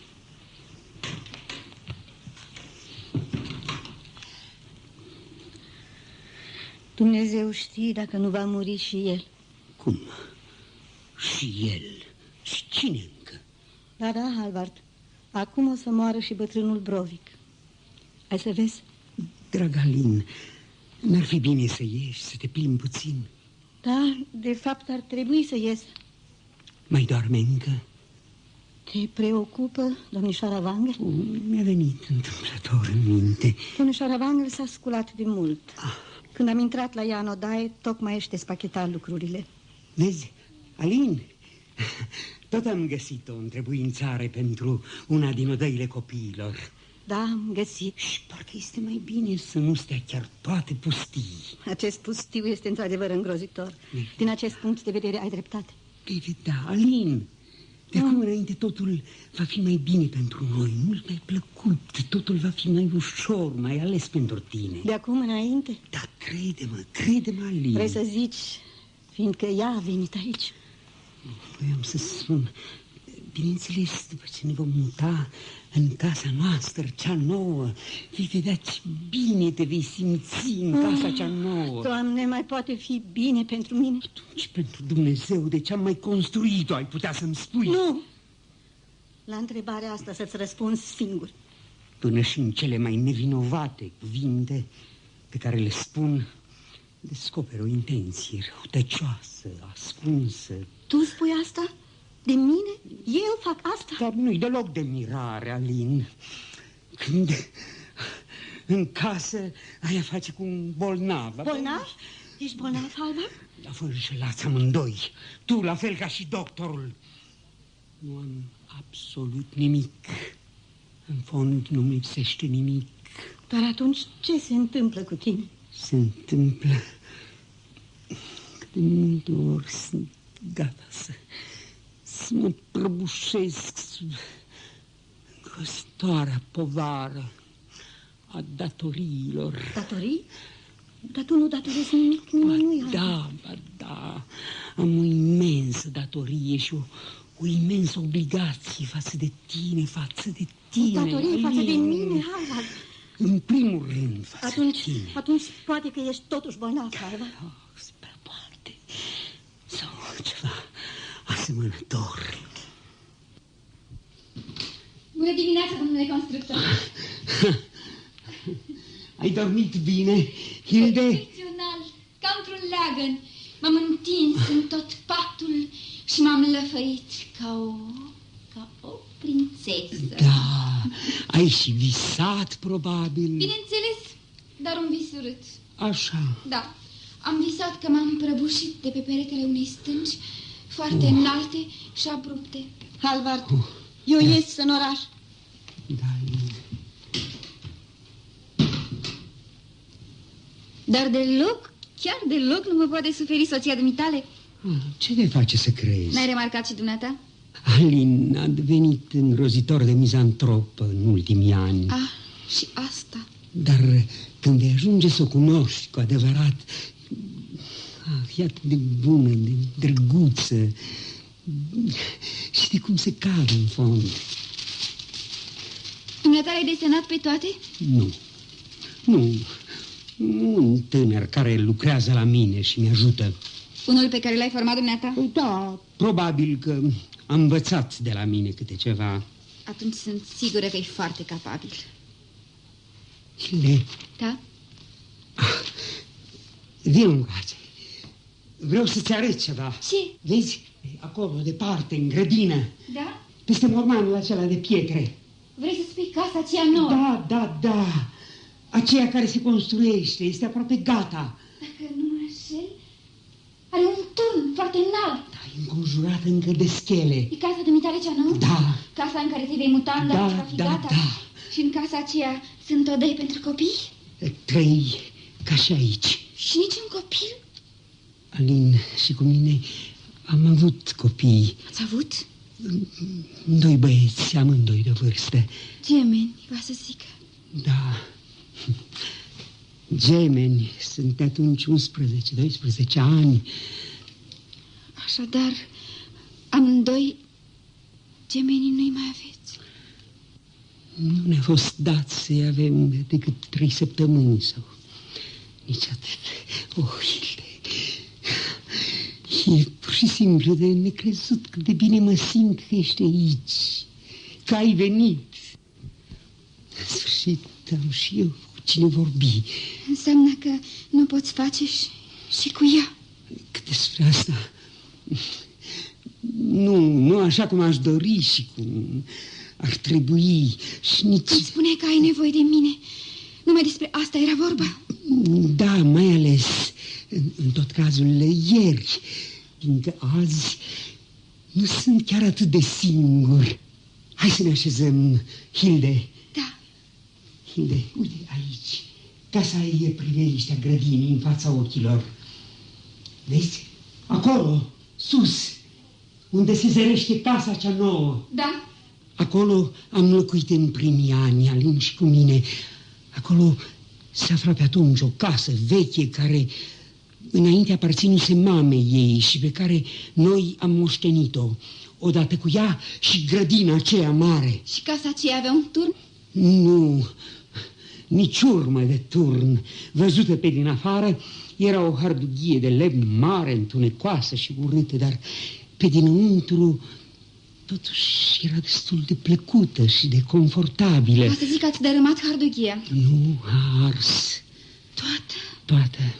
Dumnezeu știe dacă nu va muri și el. Cum? Și el? Și cine încă? Da, Halvard. Acum o să moară și bătrânul Brovik. Ai să vezi? Dragalin, n-ar fi bine să ieși, să te plimbi puțin? Da, de fapt ar trebui să ies. Mai doarme încă? Te preocupă, domnișoara Wangel? Mi-a venit întâmplător în minte. Domnișoara Wangel s-a sculat de mult. Când am intrat la ea în odaie, tocmai își despacheta lucrurile. Vezi, Alin, tot am găsit o întrebuințare pentru una din odăile copiilor. Da, am găsit. Și parcă este mai bine să nu stea chiar toate pustii. Acest pustiu este într-adevăr îngrozitor. Din acest punct de vedere ai dreptate. David, da, Alin, de acum înainte totul va fi mai bine pentru noi, mult mai plăcut, totul va fi mai ușor, mai ales pentru tine. De acum înainte? Da, crede-mă, Alin. Vrei să zici, fiindcă ea a venit aici? Voiam să spun, bineînțeles, după ce ne vom muta în casa noastră, cea nouă, vei vedea ce bine te vei simți în casa cea nouă. Doamne, mai poate fi bine pentru mine? Atunci, pentru Dumnezeu, de ce am mai construit-o, ai putea să-mi spui? Nu! La întrebarea asta să-ți răspunzi singur. Până și în cele mai nevinovate cuvinte pe care le spun, descoper o intenție răutăcioasă, ascunsă. Tu spui asta? De mine? Eu fac asta? Dar nu-i deloc de mirare, Alin. Când în casă ai a face cu un bolnav. Bolnav? Ești bolnav, Halvard? La vă înșelați amândoi. Tu, la fel ca și doctorul. Nu am absolut nimic. În fond, nu-mi lipsește nimic. Dar atunci ce se întâmplă cu tine? Se întâmplă că de multe ori sunt gata să mă prăbușesc sub îngrozitoarea povară a datoriilor. Datorii? Dar tu nu datorezi nimic nimănui. Da, am o imensă datorie și o imensă obligație față de tine, O datorie față de mine, Halvard. În primul rând față de tine. Atunci poate că ești totuși bolnav, Halvard. Se prea poate. Sau ceva asemănător. Bună dimineața, domnule constructor. Ai dormit bine, Hilde? Excepțional, ca într-un leagăn. M-am întins în tot patul și m-am lăfăit ca o prințesă. Da, ai și visat, probabil. Bineînțeles, dar un vis urât. Așa. Da, am visat că m-am prăbușit de pe peretele unei stânci foarte înalte și abrupte. Halvard, eu ies în oraș. Da, Dar deloc, chiar deloc nu mă poate suferi soția dumitale. Ce te face să crezi? N-ai remarcat și dumneata? Alin a devenit îngrozitor de mizantrop în ultimii ani. Și asta. Dar când vei ajunge să o cunoști cu adevărat, e atât de bună, de drăguță. Știi cum se cade în fond. Dumneata ai desenat pe toate? Nu, un tânăr care lucrează la mine și mi-ajută. Unul pe care l-ai format dumneata? Da, probabil că a învățat de la mine câte ceva. Atunci sunt sigură că e foarte capabil. Hilde? Da? Vino încoace. Vreau să-ți arăt ceva. Ce? Vezi? Acolo, departe, în grădină. Da? Peste mormanul acela de pietre. Vrei să spui casa aceea nouă? Da. Aceea care se construiește. Este aproape gata. Dacă nu mă înșel, are un turn foarte înalt. Da, e înconjurată încă de schele. E casa dumitale cea nouă? Da. Casa în care te vei muta îndată ce va fi gata? Da. Și în casa aceea sunt odăi pentru copii? 3, ca și aici. Și niciun copil? Alin și cu mine am avut copii. Ați avut? 2 băieți, amândoi de vârstă. Gemeni, va să zic. Da. Gemeni, sunt de atunci 11-12 ani. Așadar, amândoi gemenii nu-i mai aveți. Nu ne-a fost dat să-i avem decât 3 săptămâni sau nici atât. Hilde, e pur și simplu de necrezut cât de bine mă simt că ești aici, că ai venit. În sfârșit am și eu cu cine vorbi. Înseamnă că nu poți face și cu ea. Cât despre asta, nu așa cum aș dori și cum ar trebui și nici... Îți spuneai că ai nevoie de mine. Numai despre asta era vorba. Da, mai ales în tot cazul ieri, fiindcă azi nu sunt chiar atât de singur. Hai să ne așezăm, Hilde. Da. Hilde, uite aici. Casa e priveliștea grădinii în fața ochilor. Vezi? Acolo, sus, unde se zărește casa cea nouă. Da. Acolo am locuit în primii ani, Alin și cu mine. Acolo se afla pe atunci o casă veche care înainte aparținuse mamei ei și pe care noi am moștenit-o. Odată cu ea și grădina aceea mare. Și casa aceea avea un turn? Nu, nici urmă de turn. Văzută pe din afară, era o hardughie de lemn mare, întunecoasă și urâtă, dar pe dinăuntru totuși era destul de plăcută și de confortabilă. Ca să zic că ați dărâmat hardughia. Nu, a ars. Toată.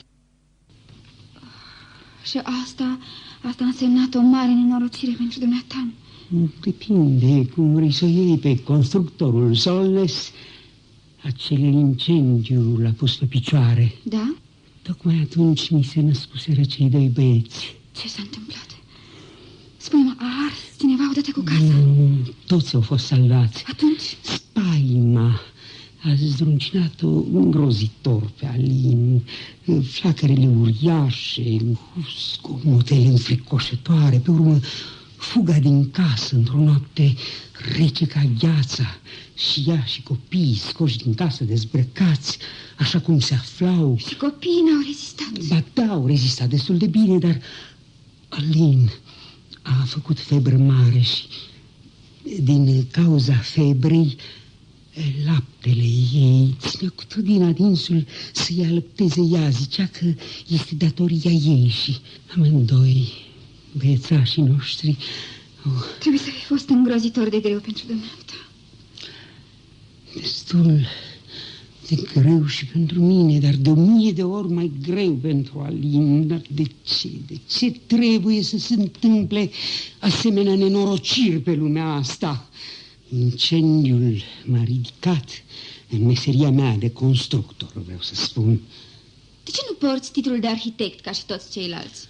Și asta a însemnat o mare nenorocire pentru dumneata. Depinde cum vrei să o iei pe constructorul Solnes. Acel incendiu l-a pus pe picioare. Da? Tocmai atunci mi se născuseră cei doi băieți. Ce s-a întâmplat? Spune-mă, a ars cineva odată cu casa? Toți au fost salvați. Atunci? Spaima a zdruncinat-o îngrozitor pe Alin. Flacărele uriașe, zgomotele înfricoșătoare, pe urmă fuga din casă într-o noapte rece ca gheața și ea și copiii scoși din casă dezbrăcați, așa cum se aflau. Și copiii n-au rezistat. Ba da, au rezistat destul de bine, dar Alin a făcut febră mare și din cauza febrei laptele ei ținea cu tot din adinsul să-i alăpteze ea. Zicea că este datoria ei și amândoi băiețașii noștri Trebuie să fi fost îngrozitor de greu pentru dumneata. Destul de greu și pentru mine, dar de 1000 de ori mai greu pentru Alin. Dar de ce? De ce trebuie să se întâmple asemenea nenorociri pe lumea asta? Incendiul m-a ridicat în meseria mea de constructor, vreau să spun. De ce nu porți titlul de arhitect ca și toți ceilalți?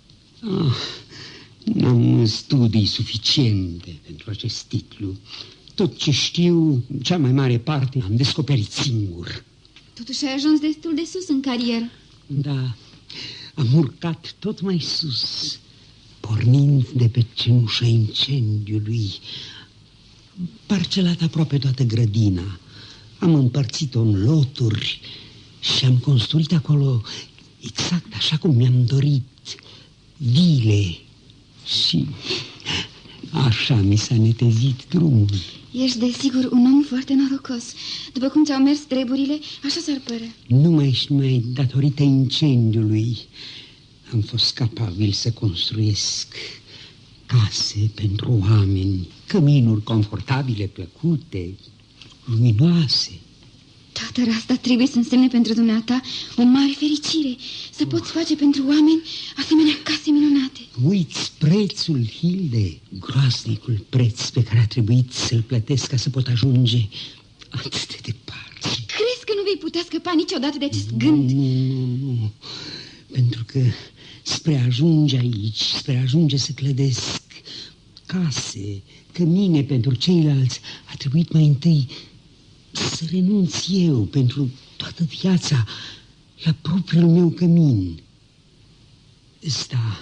N-am studii suficiente pentru acest titlu. Tot ce știu, cea mai mare parte, am descoperit singur. Totuși ai ajuns destul de sus în carieră. Da, am urcat tot mai sus, pornind de pe cenușa incendiului. Parcelat aproape toată grădina. Am împărțit-o în loturi și am construit acolo exact așa cum mi-am dorit, vile. Și așa mi s-a netezit drumul. Ești desigur un om foarte norocos. După cum ți-au mers treburile, așa s-ar părea. Numai și numai datorită incendiului am fost capabil să construiesc case pentru oameni, căminuri confortabile, plăcute, luminoase. Da, dar asta trebuie să însemne pentru dumneata o mare fericire. Să poți face pentru oameni asemenea case minunate. Uiți prețul, Hilde, groaznicul preț pe care a trebuit să-l plătesc ca să pot ajunge atât de departe. Crezi că nu vei putea scăpa niciodată de acest gând? Nu. Pentru că spre a ajunge aici, spre a ajunge să clădesc case, cămine pentru ceilalți, a trebuit mai întâi să renunț eu pentru toată viața la propriul meu cămin. Ăsta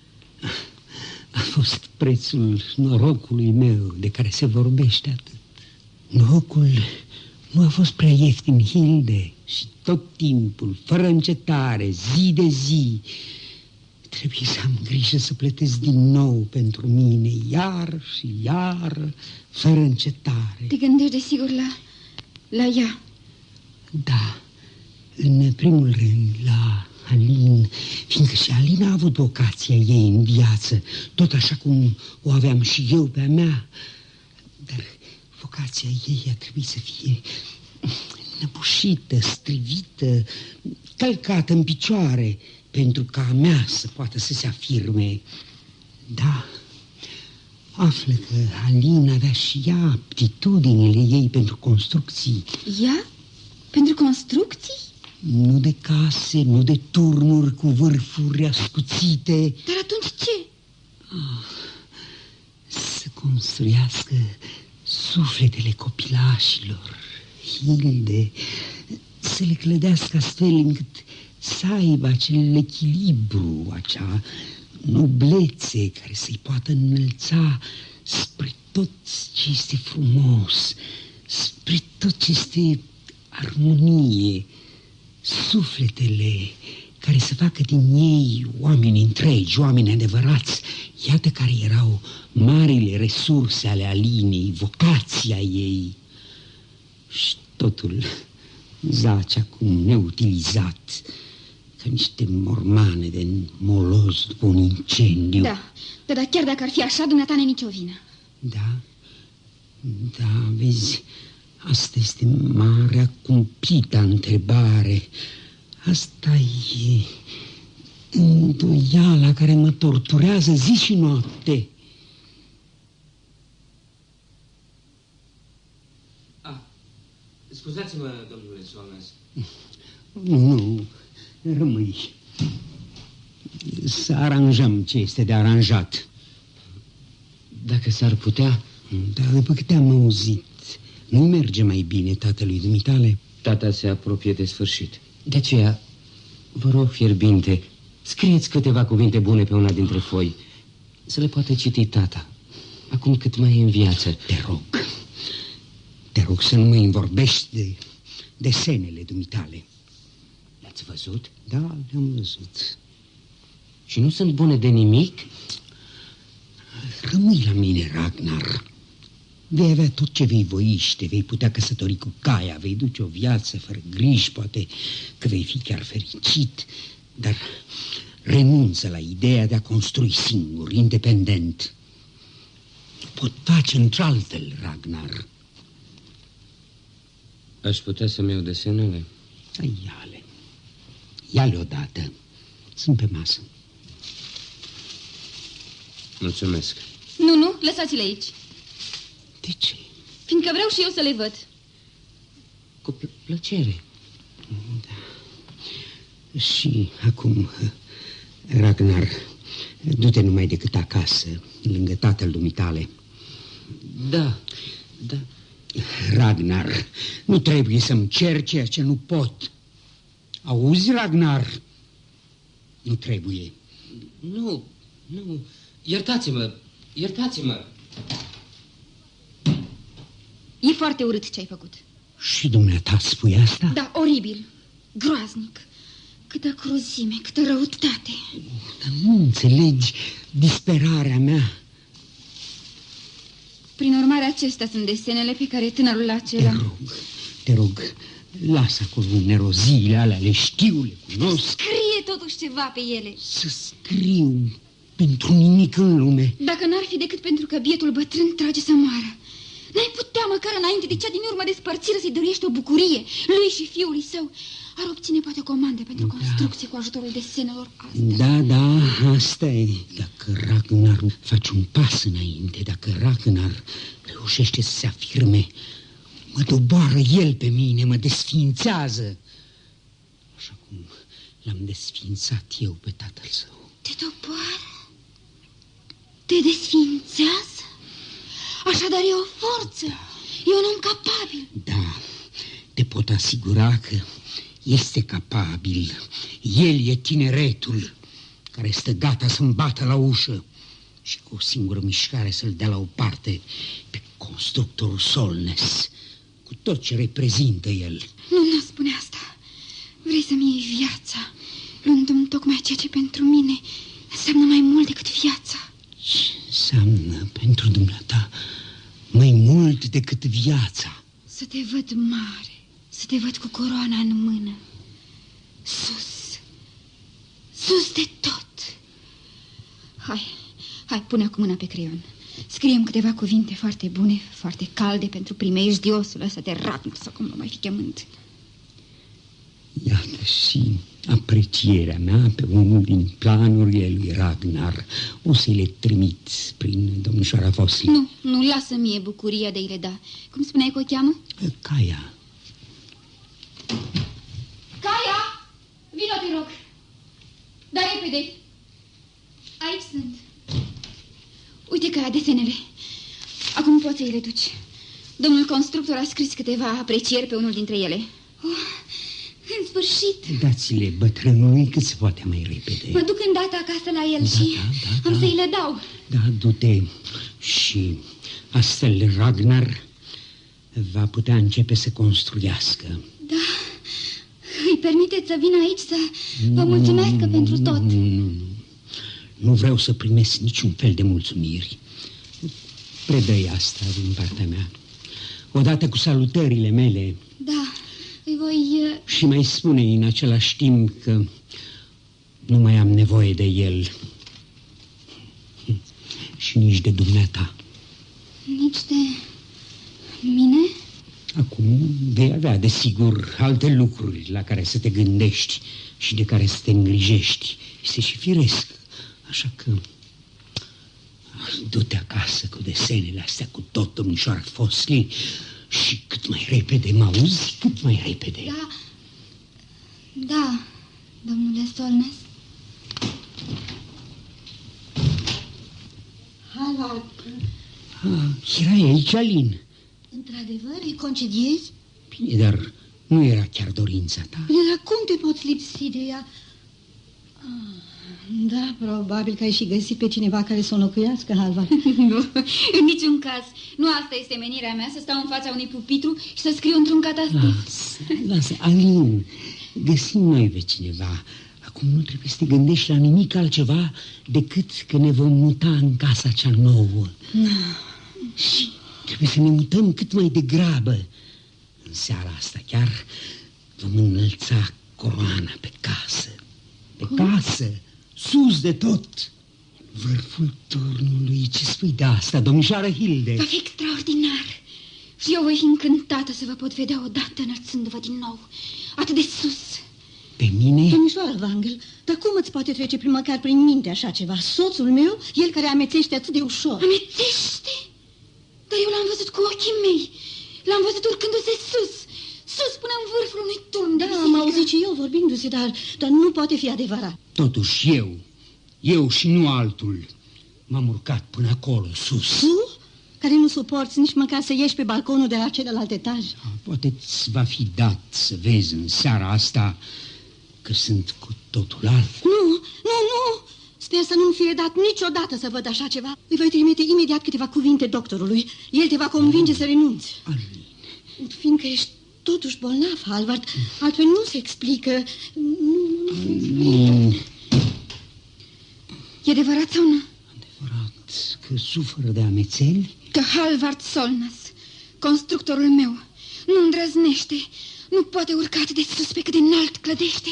a fost prețul norocului meu de care se vorbește atât. Norocul nu a fost prea ieftin, Hilde, și tot timpul, fără încetare, zi de zi, trebuie să am grijă să plătesc din nou pentru mine, iar și iar, fără încetare. Te gândești desigur la ea. Da, în primul rând la Alin, fiindcă și Alin a avut vocația ei în viață, tot așa cum o aveam și eu pe a mea. Dar vocația ei a trebuit să fie năbușită, strivită, călcată în picioare, pentru ca a mea să poată să se afirme. Da, află că Alin avea și ea aptitudinile ei pentru construcții. Ea? Pentru construcții? Nu de case, nu de turnuri cu vârfuri ascuțite. Dar atunci ce? Să construiască sufletele copilașilor, Hilde, să le clădească astfel încât să aibă acel echilibru, acea noblețe care să-i poată înălța spre tot ce este frumos, spre tot ce este armonie, sufletele care să facă din ei oameni întregi, oameni adevărați. Iată care erau marile resurse ale Alinei, vocația ei. Și totul zace acum neutilizat, ca niște mormane de moloz după un incendiu. Da, dar chiar dacă ar fi așa, dumneata n-ai nicio vină. Da, vezi, asta este marea cumplita întrebare. Asta e îndoiala care mă torturează zi și noapte. Scuzați-mă, domnule Solnes. Nu, rămâi. Să aranjăm ce este de aranjat. Dacă s-ar putea... Da, după câte am auzit, nu merge mai bine tatălui dumitale? Tata se apropie de sfârșit. De aceea, vă rog fierbinte, scrieți câteva cuvinte bune pe una dintre foi, să le poată citi tata, acum cât mai e în viață. Te rog să nu mă vorbești de desenele dumitale. Le-ați văzut? Da, le-am văzut. Și nu sunt bune de nimic? Rămâi la mine, Ragnar. Vei avea tot ce vei voi și te vei putea căsători cu Caia, vei duce o viață fără griji, poate că vei fi chiar fericit, dar renunță la ideea de a construi singur, independent. Pot face într-altfel, Ragnar. Aș putea să-mi iau desenele? Ia-le. Ia-le odată. Sunt pe masă. Mulțumesc. Nu, lăsați-le aici. De ce? Fiindcă vreau și eu să le văd. Cu plăcere. Da. Și acum, Ragnar, du-te numai decât acasă, lângă tatăl dumitale. Da. Ragnar, nu trebuie să-mi cer ceea ce nu pot. Auzi, Ragnar? Nu trebuie. Nu. Iertați-mă. E foarte urât ce ai făcut. Și dumneata spui asta? Da, oribil, groaznic. Câtă cruzime, câtă răutate. Dar nu înțelegi disperarea mea. Prin urmare, acestea sunt desenele pe care tânărul acela... Te rog, lasă acolo neroziile alea, le știu, le cunosc. Scrie totuși ceva pe ele. Să scriu pentru nimic în lume. Dacă n-ar fi decât pentru că bietul bătrân trage să moară. N-ai putea măcar înainte de cea din urmă despărțire să-i dăruiești o bucurie lui și fiului său. Ar obține poate comande pentru construcție cu ajutorul desenelor astea. Da, asta e. Dacă Ragnar face un pas înainte, dacă Ragnar reușește să se afirme, mă doboară el pe mine, mă desființează. Așa cum l-am desființat eu pe tatăl său. Te doboară? Te desființează? Așadar e o forță, e un om capabil. Da, te pot asigura că este capabil. El e tineretul care stă gata să-mi bată la ușă și cu o singură mișcare să-l dea la o parte pe constructorul Solnes, cu tot ce reprezintă el. Nu spune asta. Vrei să-mi iei viața, luându-mi tocmai ceea ce pentru mine înseamnă mai mult decât viața. Ce înseamnă pentru dumneata mai mult decât viața? Să te văd mare, să te văd cu coroana în mână, sus de tot. Hai, pune acum mâna pe creion. Scriem câteva cuvinte foarte bune, foarte calde pentru primejdiosul ăsta de Ragnar, sau cum nu mai fi chemând. Iată și aprecierea mea pe unul din planurile lui Ragnar. O să-i le trimit prin domnișoara Vosli. Nu, lasă mie bucuria de a-i le da. Cum spuneai că o cheamă? Caia. Caia! Vino, te rog! Dar repede! Aici sunt. Uite, Caia, desenele. Acum poți să-i le duci. Domnul constructor a scris câteva aprecieri pe unul dintre ele. În sfârșit! Dați-le bătrânului cât se poate mai repede. Mă duc îndată acasă la el și am să-i le dau. Da, du-te. Și astfel Ragnar va putea începe să construiască. Da. Îi permiteți să vin aici să vă mulțumesc pentru tot? Nu vreau să primesc niciun fel de mulțumiri. Predă-i asta din partea mea. Odată cu salutările mele. Da, îi voi... Și mai spune-i în același timp că nu mai am nevoie de el. Și nici de dumneata. Nici de mine? Acum vei avea, desigur, alte lucruri la care să te gândești și de care să te îngrijești. Este și firesc. Așa că du-te acasă cu desenele astea, cu tot, domnișoară Fosli, și cât mai repede, mă auzi? Cât mai repede. Da, domnule Solnes. Halvard. Erai aici, Alin? Într-adevăr, îi concediezi? Bine, dar nu era chiar dorința ta? Bine, dar cum te poți lipsi de ea? Da, probabil că ai și găsit pe cineva care să o înlocuiască, Halvard. Nu, în niciun caz. Nu asta este menirea mea, să stau în fața unui pupitru și să scriu într-un catastif. Lasă, Alin, găsim noi pe cineva. Acum nu trebuie să te gândești la nimic altceva decât că ne vom muta în casa cea nouă. Și trebuie să ne mutăm cât mai degrabă. În seara asta chiar vom înălța coroana pe casă. Pe casă, sus de tot. Vârful turnului. Ce spui de asta, domnișoară Hilde? Va fi extraordinar. Și eu voi fi încântată să vă pot vedea odată înălțându-vă din nou. Atât de sus. Pe mine? Domnișoară Wangel, dar cum îți poate trece măcar prin minte așa ceva? Soțul meu, el care amețește atât de ușor. Amețește? Dar eu l-am văzut cu ochii mei. L-am văzut urcându-se sus. Sus până în vârful unui turn de am auzit și eu vorbindu-se, dar nu poate fi adevărat. Totuși eu și nu altul, m-am urcat până acolo, sus. Tu? Care nu suporți nici măcar să ieși pe balconul de la celălalt etaj? Poate îți va fi dat să vezi în seara asta că sunt cu totul alt. Nu! Sper să nu-mi fie dat niciodată să văd așa ceva. Îi voi trimite imediat câteva cuvinte doctorului. El te va convinge să renunți. Alin. Fiindcă ești totuși bolnav, Halvard, altfel nu se explică. E adevărat sau nu? Adevărat că suferă de amețeli? Că Halvard Solnes, constructorul meu, nu îndrăznește, nu poate urca atât de sus pe cât de înalt clădește.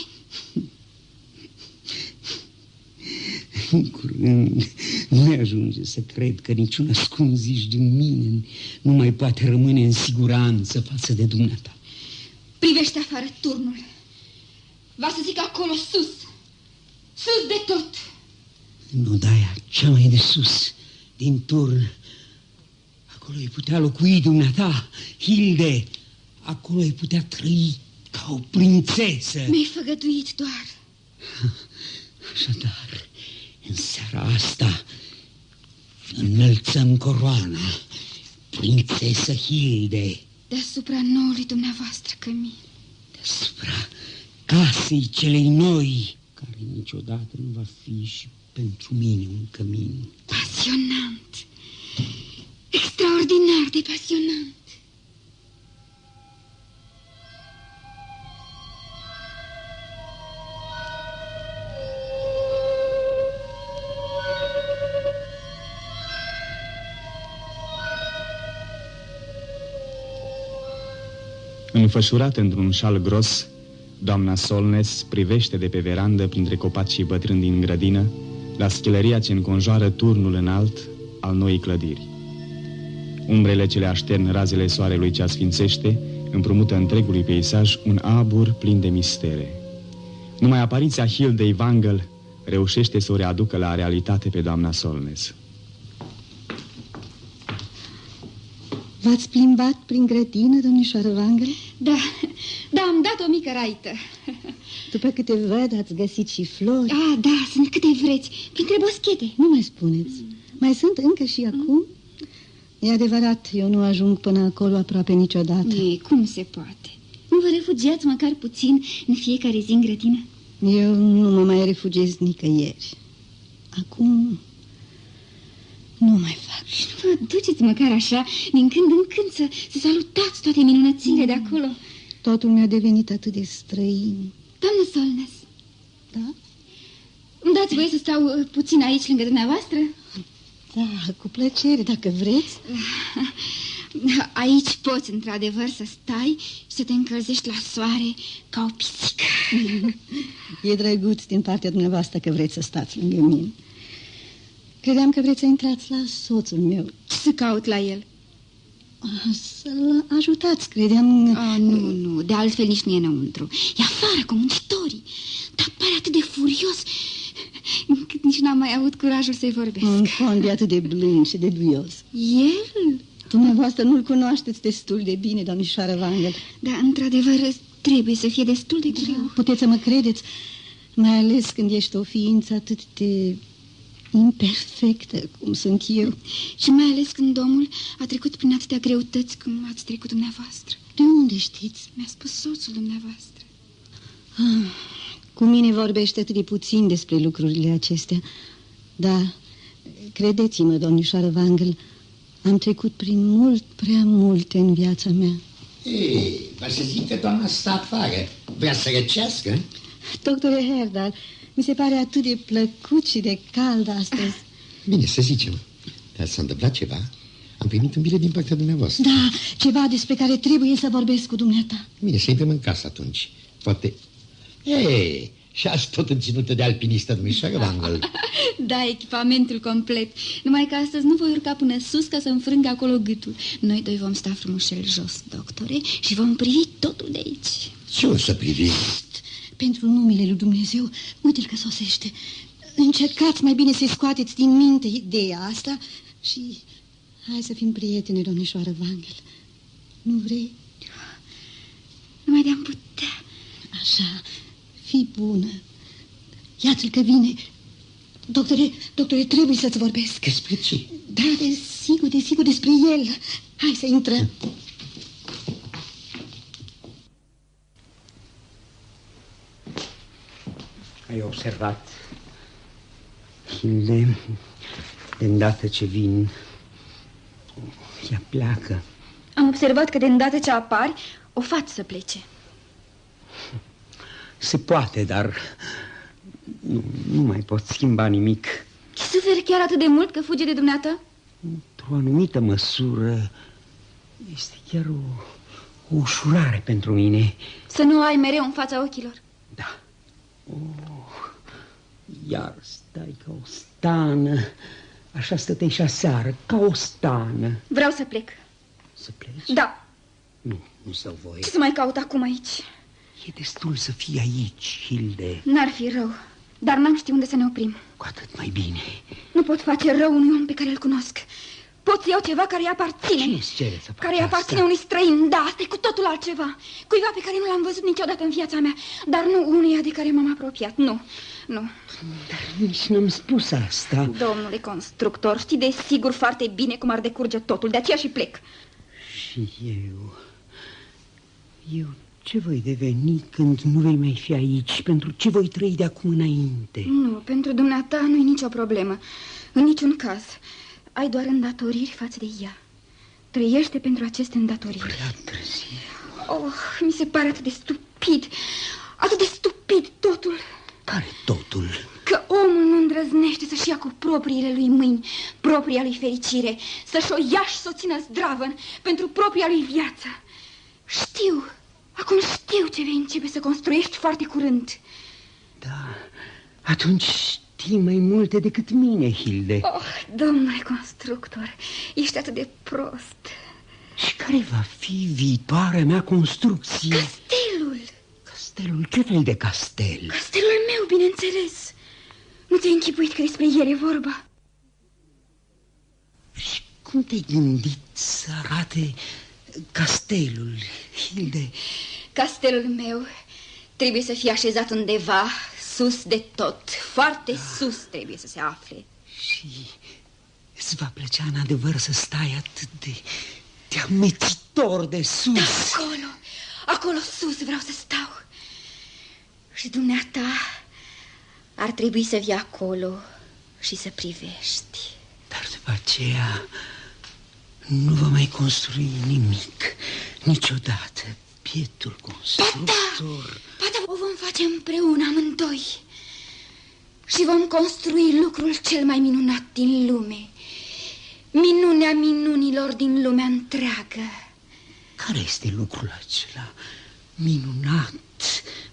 În curând nu ajunge să cred că niciun ascunziș din mine nu mai poate rămâne în siguranță față de dumneata. Privește afară turnul. Va să zic acolo sus. Sus de tot. În odaia cea mai de sus din turn. Acolo îi putea locui dumneata, Hilde. Acolo îi putea trăi ca o prințesă. Mi-ai făgăduit doar. Așadar, în seara asta înălțăm coroana, prințesă Hilde. Deasupra noului dumneavoastră cămin. Deasupra casei celei noi, care niciodată nu va fi și pentru mine un cămin. Pasionant. Extraordinar de pasionant. Înfășurată într-un șal gros, doamna Solnes privește de pe verandă printre copacii bătrâni din grădină la schelăria ce înconjoară turnul înalt al noii clădiri. Umbrele ce le aștern razele soarelui ce asfințește împrumută întregului peisaj un abur plin de mistere. Numai apariția Hildei Wangel reușește să o readucă la realitate pe doamna Solnes. V-ați plimbat prin grădină, domnișoară Wangel? Da, am dat o mică raită. După câte văd, ați găsit și flori. Da, sunt câte vreți, printre boschete. Nu mai spuneți. Mai sunt încă și acum? E adevărat, eu nu ajung până acolo aproape niciodată. Cum se poate? Nu vă refugiați măcar puțin în fiecare zi în grădină? Eu nu mă mai refugiez nicăieri. Acum nu mai fac. Și nu vă duceți măcar așa, din când în când, să salutați toate minunățile de acolo? Totul mi-a devenit atât de străin. Doamnă Solnes. Da? Îmi dați voie să stau puțin aici lângă dumneavoastră? Da, cu plăcere, dacă vreți. Aici poți, într-adevăr, să stai și să te încălzești la soare ca o pisică. E drăguț din partea dumneavoastră că vreți să stați lângă mine. Credeam că vreți să intrați la soțul meu. Ce să caut la el? Să-l ajutați, credeam... Nu, de altfel nici nu e înăuntru. E afară cu muncitorii. Dar pare atât de furios încât nici n-am mai avut curajul să-i vorbesc. Un fond de atât de blând și de duios. El? Dumneavoastră nu-l cunoașteți destul de bine, domnișoară Wangel. Da, într-adevăr, trebuie să fie destul de greu. Puteți să mă credeți, mai ales când ești o ființă atât de imperfectă cum sunt eu. Și mai ales când omul a trecut prin atâtea greutăți cum ați trecut dumneavoastră. De unde știți? Mi-a spus soțul dumneavoastră. Cu mine vorbește atât de puțin despre lucrurile acestea. Da, credeți-mă, domnișoară Wangel, am trecut prin mult prea multe în viața mea. Ei, va să zic că doamna stă afară. Vrea să răcească? Doctore Herdal, mi se pare atât de plăcut și de cald astăzi. Bine, să zicem. Dar s-a întâmplat ceva? Am primit un bilet din partea dumneavoastră. Da, ceva despre care trebuie să vorbesc cu dumneata. Bine, să intrăm în casă atunci. Poate... Ei, și azi tot înținută de alpinistă, domnișoară Wangel. Da, echipamentul complet. Numai că astăzi nu voi urca până sus ca să înfrâng acolo gâtul. Noi doi vom sta frumușel jos, doctore, și vom privi totul de aici. Ce o să privim? Pentru numele lui Dumnezeu, uite-l că sosește. Încercați mai bine să-i scoateți din minte ideea asta și hai să fim prietene, domnișoară Wangel. Nu vrei? Numai de-am putea. Așa, fii bună. Iată-l că vine. Doctore, trebuie să-ți vorbesc. Despre ce? Da, desigur, despre el. Hai să intrăm. Ai observat, Hilde, de îndată ce vin, ea pleacă. Am observat că de îndată ce apari, o faci să plece. Se poate, dar nu mai pot schimba nimic. Suferi chiar atât de mult că fuge de dumneata? Într-o anumită măsură este chiar o ușurare pentru mine. Să nu o ai mereu în fața ochilor. Da. Iar stai ca o stană. Așa stăteai și aseară, ca o stană. Vreau să plec. Să pleci? Da. Nu s-o voi. Ce să mai caut acum aici? E destul să fii aici, Hilde. N-ar fi rău, dar n-am știut unde să ne oprim. Cu atât mai bine. Nu pot face rău unui om pe care îl cunosc. Pot să iau ceva care îi aparține. Ce-ți cere să faci care îi aparține unui străin. Da, asta e cu totul altceva. Cuiva pe care nu l-am văzut niciodată în viața mea. Dar nu unuia de care m-am apropiat. Nu. Dar nici n-am spus asta. Domnule constructor, știi de sigur foarte bine cum ar decurge totul. De aceea și plec. Și eu ce voi deveni când nu vei mai fi aici? Pentru ce voi trăi de acum înainte? Nu, pentru dumneata nu e nicio problemă. În niciun caz. Ai doar îndatoriri față de ea. Trăiește pentru aceste îndatoriri. Prea târziu. Oh, mi se pare atât de stupid. Atât de stupid totul. Care totul? Că omul nu îndrăznește să-și ia cu propriile lui mâini propria lui fericire, să-și o ia și să o țină zdravă pentru propria lui viață. Acum știu ce vei începe să construiești foarte curând. Da, atunci știi mai multe decât mine, Hilde. Oh, domnule constructor, ești atât de prost. Și care va fi viitoarea mea construcție? Castelul. Castelul? Ce fel de castel? Castelul meu, bineînțeles. Nu ți-ai închipuit că despre el e vorba? Și cum te-ai gândit să arate castelul, Hilde? Castelul meu trebuie să fie așezat undeva sus de tot. Foarte sus trebuie să se afle. Și îți va plăcea în adevăr să stai atât de amețitor de sus? Da, acolo sus vreau să stau. Și dumneata ar trebui să vii acolo și să privești. Dar după aceea nu va mai construi nimic, niciodată. Bietul constructor. Ba da, o vom face împreună amândoi. Și vom construi lucrul cel mai minunat din lume. Minunea minunilor din lumea întreagă. Care este lucrul acela minunat,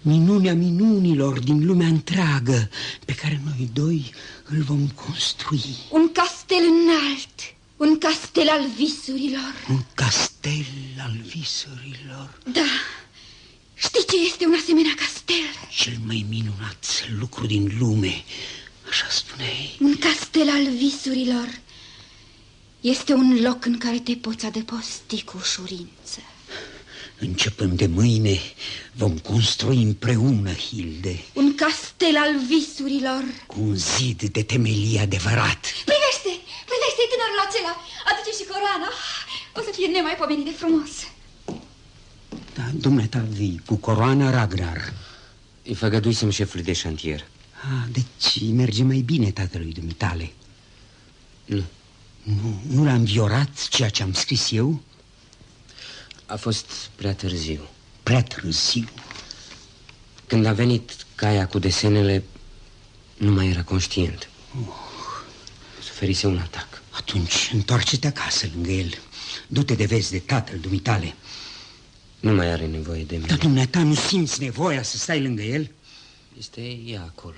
minunea minunilor din lumea întreagă pe care noi doi îl vom construi. Un castel înalt, un castel al visurilor. Un castel al visurilor. Da, știi ce este un asemenea castel? Cel mai minunat lucru din lume, așa spuneai. Un castel al visurilor este un loc în care te poți adăposti cu ușurință. Începând de mâine, vom construi împreună, Hilde. Un castel al visurilor. Cu un zid de temelie adevărat. Privește, privește tânărul acela. Aduce și coroana. O să fie nemaipomenit de frumos. Da, dumneata vii cu coroana, Ragnar. Îi făgăduisem șefului de șantier. Deci merge mai bine tatălui dumitale. Nu. Nu l-am viorat ceea ce am scris eu? A fost prea târziu. Prea târziu? Când a venit Caia cu desenele, nu mai era conștient. Suferise un atac. Atunci întoarce-te acasă lângă el. Du-te de vezi de tatăl dumitale. Nu mai are nevoie de mine. Dar dumneata nu simți nevoia să stai lângă el? Este ea acolo.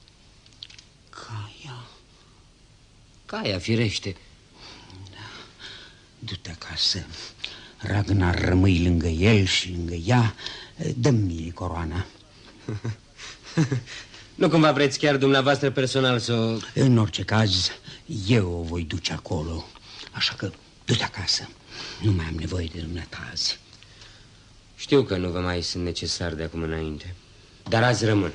Caia, firește. Da. Du-te acasă. Ragnar, rămâi lângă el și lângă ea. Dă-mi mie coroana. Nu cumva vreți chiar dumneavoastră personal să o... În orice caz, eu o voi duce acolo. Așa că du-te acasă. Nu mai am nevoie de dumneata azi. Știu că nu vă mai sunt necesar de acum înainte, dar azi rămân.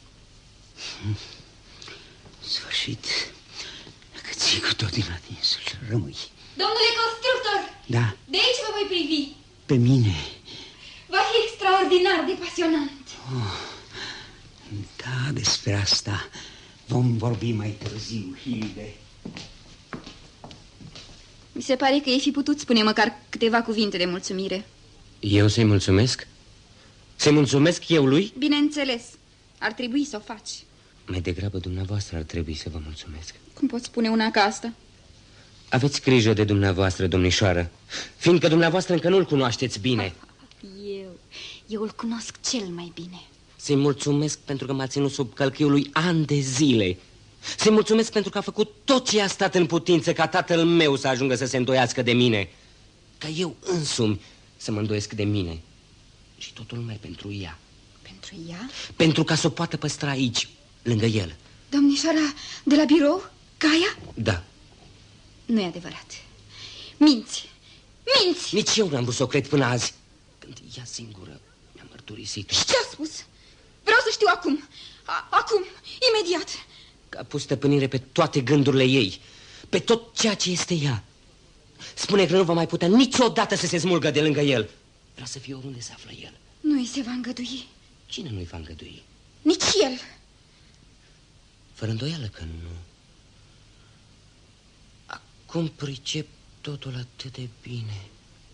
Sfârșit. Dacă ții cu tot din atinsul, rămâi. Domnule constructor! Da? De aici vă voi privi. Pe mine? Va fi extraordinar de pasionant. Da, despre asta vom vorbi mai târziu, Hilde. Mi se pare că ai fi putut spune măcar câteva cuvinte de mulțumire. Eu să-i mulțumesc? Să-i mulțumesc eu lui? Bineînțeles, ar trebui să o faci. Mai degrabă dumneavoastră ar trebui să vă mulțumesc. Cum poți spune una ca asta? Aveți grijă de dumneavoastră, domnișoară, fiindcă dumneavoastră încă nu-l cunoașteți bine. Eu îl cunosc cel mai bine. Să-i mulțumesc pentru că m-a ținut sub călcâiul lui ani de zile. Să-i mulțumesc pentru că a făcut tot ce a stat în putință ca tatăl meu să ajungă să se îndoiască de mine. Ca eu însumi să mă îndoiesc de mine. Și totul numai pentru ea. Pentru ea? Pentru ca să o poată păstra aici, lângă el. Domnișoara de la birou, Caia? Da. Nu e adevărat. Minți! Minți! Nici eu n-am vrut să o cred până azi, când ea singură mi-a mărturisit. Și ce-a spus? Vreau să știu acum. Acum, imediat. Că a pus stăpânire pe toate gândurile ei, pe tot ceea ce este ea. Spune că nu va mai putea niciodată să se smulgă de lângă el. Vrea să fie oriunde se află el. Nu îi se va îngădui. Cine nu-i va îngădui? Nici el. Fără îndoială că nu. Acum pricep totul atât de bine.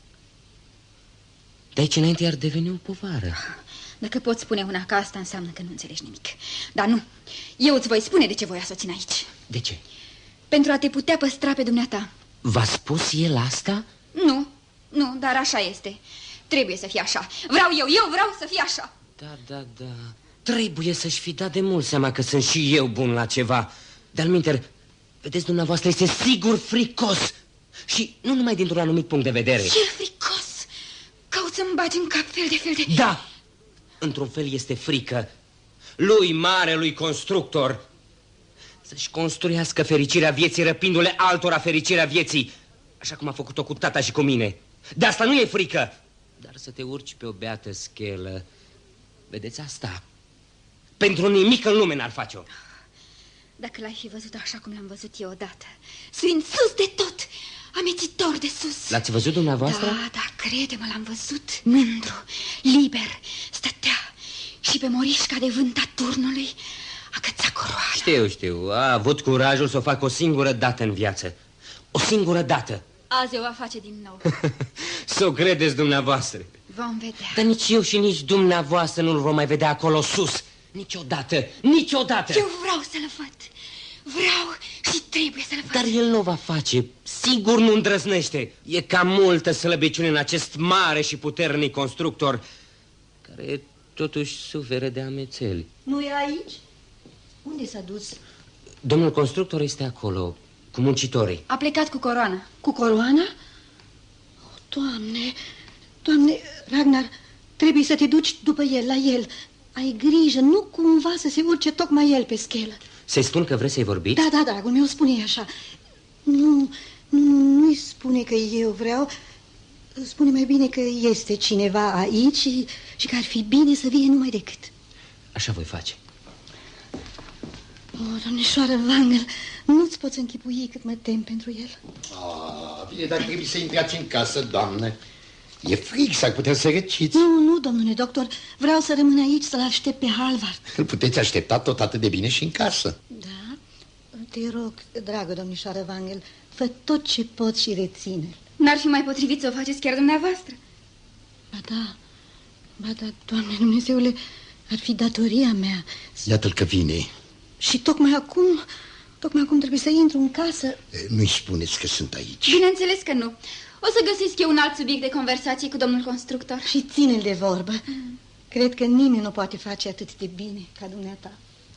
De aici înainte ar deveni o povară. Dacă poți spune una ca asta, înseamnă că nu înțelegi nimic. Dar nu, eu îți voi spune de ce voia să o țin aici. De ce? Pentru a te putea păstra pe dumneata. V-a spus el asta? Nu, dar așa este. Trebuie să fie așa. Eu vreau să fie așa. Da. Trebuie să-și fi dat de mult seama că sunt și eu bun la ceva. De-al minter, vedeți dumneavoastră, este sigur fricos. Și nu numai dintr-un anumit punct de vedere. Ce fricos? Cauți să-mi bagi în cap fel de... Da, într-un fel este frică. Lui, marelui constructor, să-și construiască fericirea vieții răpindu-le altora fericirea vieții, așa cum a făcut-o cu tata și cu mine. De asta nu e frică. Dar să te urci pe o beată schelă, vedeți asta? Pentru nimic în lume n-ar face-o. Dacă l-ai fi văzut așa cum l-am văzut eu odată, suind sus de tot, amețitor de sus. L-ați văzut dumneavoastră? Da, crede-mă, l-am văzut. Mândru, liber, stătea și pe morișca de vânt a turnului agăța coroana. Știu, a avut curajul să o facă o singură dată în viață. O singură dată. Azi o va face din nou. Să o credeți dumneavoastră. Vom vedea. Dar nici eu și nici dumneavoastră nu-l vom mai vedea acolo sus. Niciodată. Eu vreau să-l văd. Vreau și trebuie să-l văd. Dar el nu va face. Sigur nu îndrăznește. E cam multă slăbiciune în acest mare și puternic constructor, care totuși suferă de amețeli. Nu e aici? Unde s-a dus? Domnul constructor este acolo, cu muncitorii. A plecat cu coroana. Cu coroana? Oh, Doamne, Doamne, Ragnar, trebuie să te duci după el, la el. Ai grijă, nu cumva să se urce tocmai el pe schelă. Să-i spun că vreți să-i vorbiți? Da, dragul meu, spune așa. Nu-i spune că eu vreau. Spune mai bine că este cineva aici și că ar fi bine să vie numai decât. Așa voi face. Oh, domnișoară Wangel, nu-ți poți închipui cât mă tem pentru el. Bine, dar trebuie să intrați în casă, doamnă. E frig, s-ar putea să răciți. Nu, domnule doctor, vreau să rămân aici să-l aștept pe Halvard. Îl puteți aștepta tot atât de bine și în casă. Da? Te rog, dragă domnișoară Wangel, fă tot ce poți și reține. N-ar fi mai potrivit să o faceți chiar dumneavoastră? Ba da, Doamne Dumnezeule, ar fi datoria mea. Iată-l că vine. Și tocmai acum trebuie să intru în casă. Nu-i spuneți că sunt aici. Bineînțeles că nu. O să găsesc eu un alt subiect de conversație cu domnul constructor. Și ține-l de vorbă. Cred că nimeni nu poate face atât de bine ca dumneata.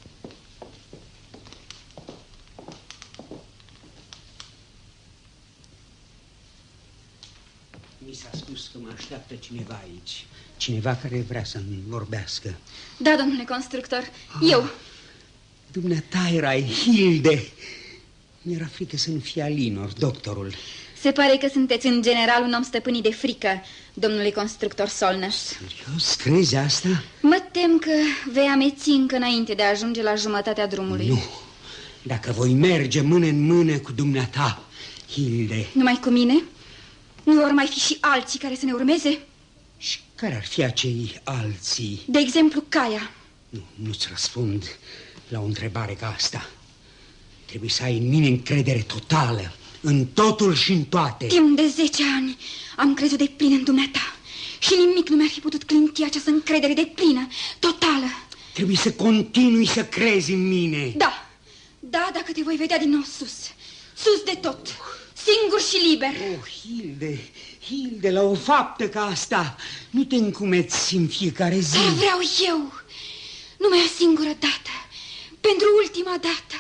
Mi s-a spus că mă așteaptă cineva aici. Cineva care vrea să-mi vorbească. Da, domnule constructor, eu. Dumneata erai Hilde. Mi-era frică să nu fie Alinor, doctorul. Se pare că sunteți în general un om stăpânit de frică, domnule constructor Solness. Serios? Crezi asta? Mă tem că vei ameți încă înainte de a ajunge la jumătatea drumului. Nu. Dacă voi merge mână în mână cu dumneata, Hilde. Numai cu mine? Nu vor mai fi și alții care să ne urmeze? Și care ar fi acei alții? De exemplu, Caia. Nu-ți răspund la o întrebare ca asta. Trebuie să ai în mine încredere totală, în totul și în toate. Timp de 10 ani am crezut de plin în dumneata și nimic nu mi-ar fi putut clinti această încredere de plină, totală. Trebuie să continui să crezi în mine. Da, dacă te voi vedea din nou sus de tot, singur și liber. Oh, Hilde, la o faptă ca asta nu te încumeți în fiecare zi. Dar vreau eu, numai o singură dată, pentru ultima dată.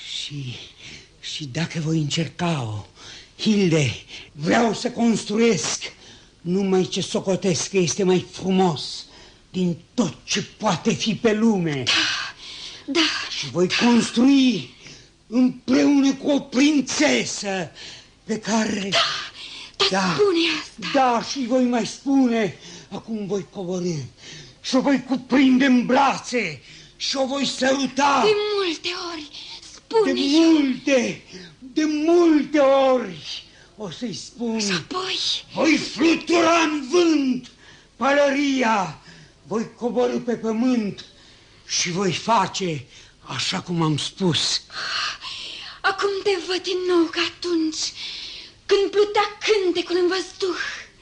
Și dacă voi încerca-o, Hilde, vreau să construiesc numai ce socotesc că este mai frumos din tot ce poate fi pe lume. Da. Și voi construi împreună cu o prințesă pe care... Da, spune asta. Da, și voi mai spune. Acum voi coborî și o voi cuprinde în brațe și o voi săruta. De multe ori, spune. De multe ori o să-i spun. Și apoi? Voi flutura în vânt pălăria, voi coborî pe pământ și voi face așa cum am spus. Acum te văd din nou ca atunci, când plutea cântecul în văzduh.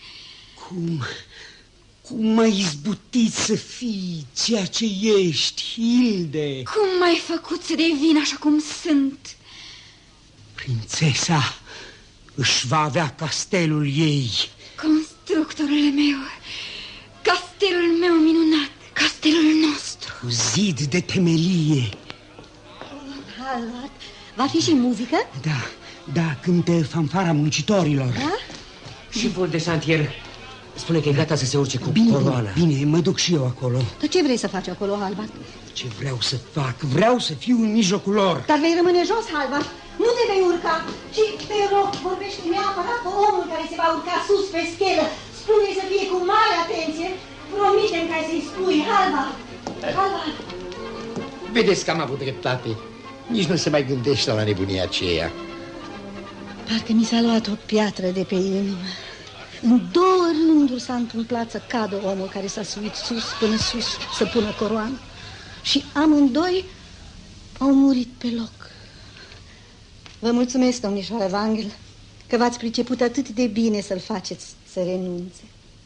Cum m-ai izbutit să fii ceea ce ești, Hilde? Cum m-ai făcut să devin așa cum sunt? Prințesa își va avea castelul ei. Constructorul meu, castelul meu minunat, castelul nostru. Cu zid de temelie. Halvard, va fi și muzică? Da, cântă fanfara muncitorilor. Da? Și Paul de Santier spune că e gata să se urce cu coroana. Bine, mă duc și eu acolo. Dar ce vrei să faci acolo, Halvard? Ce vreau să fac? Vreau să fiu în mijlocul lor. Dar vei rămâne jos, Halvard. Nu te vei urca. Și te rog, vorbește neapărat cu omul care se va urca sus pe schelă. Spune-i să fie cu mare atenție. Promite-mi că ai să-i spui, Halvard. Halvard. Vedeți că am avut dreptate. Nici nu se mai gândește la nebunia aceea. Parcă mi s-a luat o piatră de pe inimă. În 2 rânduri s-a întâmplat să cadă omul care s-a suit sus până sus să pună coroană. Și amândoi au murit pe loc. Vă mulțumesc, domnișoară Wangel, că v-ați priceput atât de bine să-l faceți să renunțe.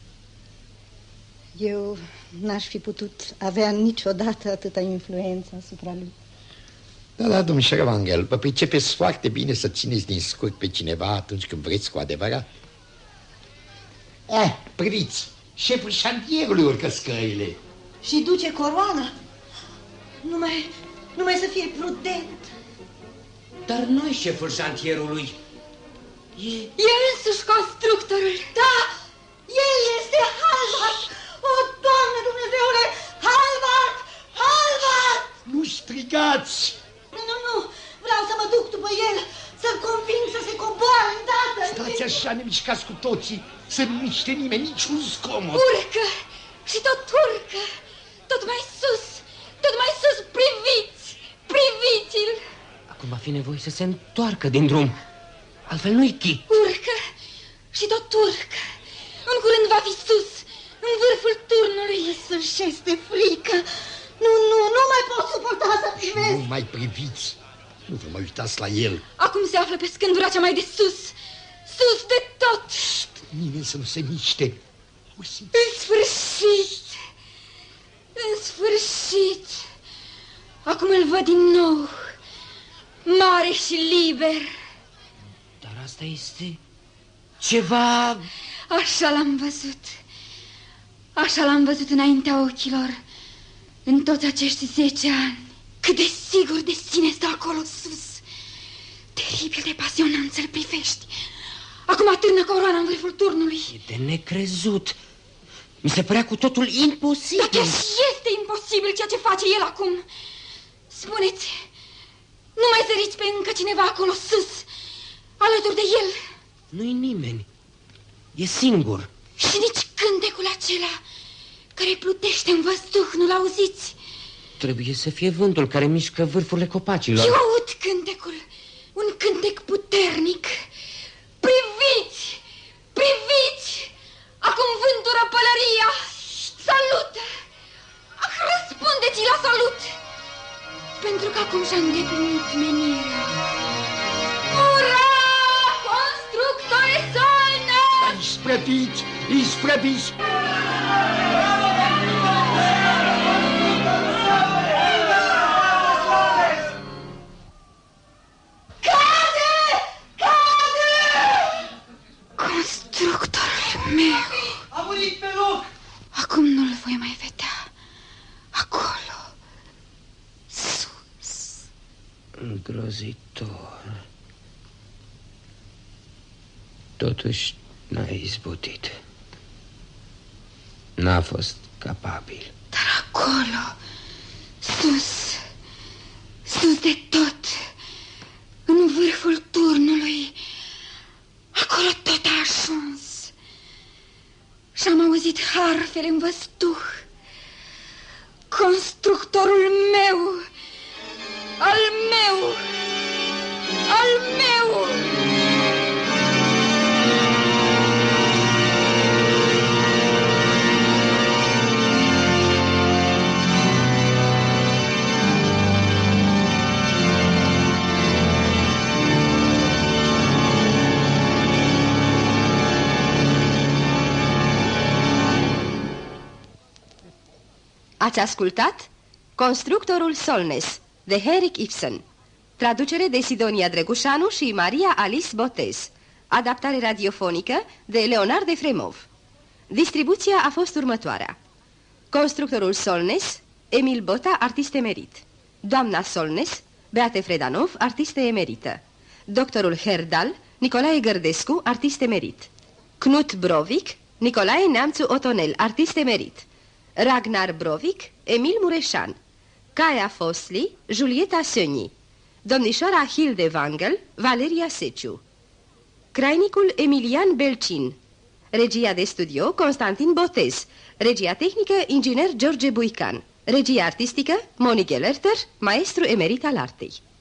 Eu n-aș fi putut avea niciodată atâta influență asupra lui. Da, domnișoară Wangel, vă pricepeți foarte bine să țineți din scurt pe cineva atunci când vreți cu adevărat. Priviți, șeful șantierului urcă scările. și duce coroana. Numai să fie prudent. Dar nu-i șeful șantierului. E însuși constructorul. Da, el este Halvard. O, Doamne Dumnezeule, Halvard! Halvard! Nu strigați! Nu, vreau să mă duc după el, să-l conving să se coboare îndată. Stați așa, ne mișcați cu toții, să nu miște nimeni, niciun zgomot. Urcă și tot urcă, tot mai sus, priviți-l. Acum va fi nevoie să se întoarcă din drum, altfel nu-i chip. Urcă și tot urcă, în curând va fi sus, în vârful turnului. În sfârșit de frică. Nu mai pot suporta să privesc. Nu mai priviți, nu vă mai uitați la el. Acum se află pe scândura cea mai de sus, sus de tot. Nimeni să nu se miște. În sfârșit, acum îl văd din nou, mare și liber. Dar asta este ceva... Așa l-am văzut înaintea ochilor, în toți acești 10 ani. Cât de sigur de sine stă acolo sus. Teribil de pasionant să-l privești. Acum atârnă coroana în vârful turnului. E de necrezut. Mi se părea cu totul imposibil. Dar chiar și este imposibil ceea ce face el acum. Spuneți, nu mai zăriți pe încă cineva acolo sus, alături de el? Nu-i nimeni. E singur. Și nici cântecul acela care plutește în văzduh, nu-l auziți? Trebuie să fie vântul care mișcă vârfurile copacilor. Eu aud cântecul, un cântec puternic. Priviți! Acum vântură pălăria. Salută! Răspundeți-i la salut! Pentru că acum și-a îndeplinit menirea. Ura! Constructore Solnes! Isprăviți! Constructorul meu a murit pe loc. Acum nu-l voi mai vedea. Acolo, sus. Îngrozitor. Totuși n-a izbutit. N-a fost capabil. Dar acolo, sus de tot, în vârful turnului, acolo tot a ajuns. Și-am auzit harfele în văzduh. Constructorul meu, al meu. Ați ascultat Constructorul Solnes, de Henrik Ibsen. Traducere de Sidonia Drăgușanu și Maria Alice Botez. Adaptare radiofonică de Leonard de Fremov. Distribuția a fost următoarea: Constructorul Solnes, Emil Bota, artist emerit; Doamna Solnes, Beate Fredanov, artistă emerită; Doctorul Herdal, Nicolae Gărdescu, artist emerit; Knut Brovik, Nicolae Neamțu Otonel, artist emerit; Ragnar Brovik, Emil Mureșan; Caia Fosli, Julieta Söni; domnișoara Hilde Wangel, Valeria Seciu; crainicul Emilian Belcin; regia de studio Constantin Botez; regia tehnică inginer George Buican; regia artistică Moni Gelerter, maestru emerit al artei.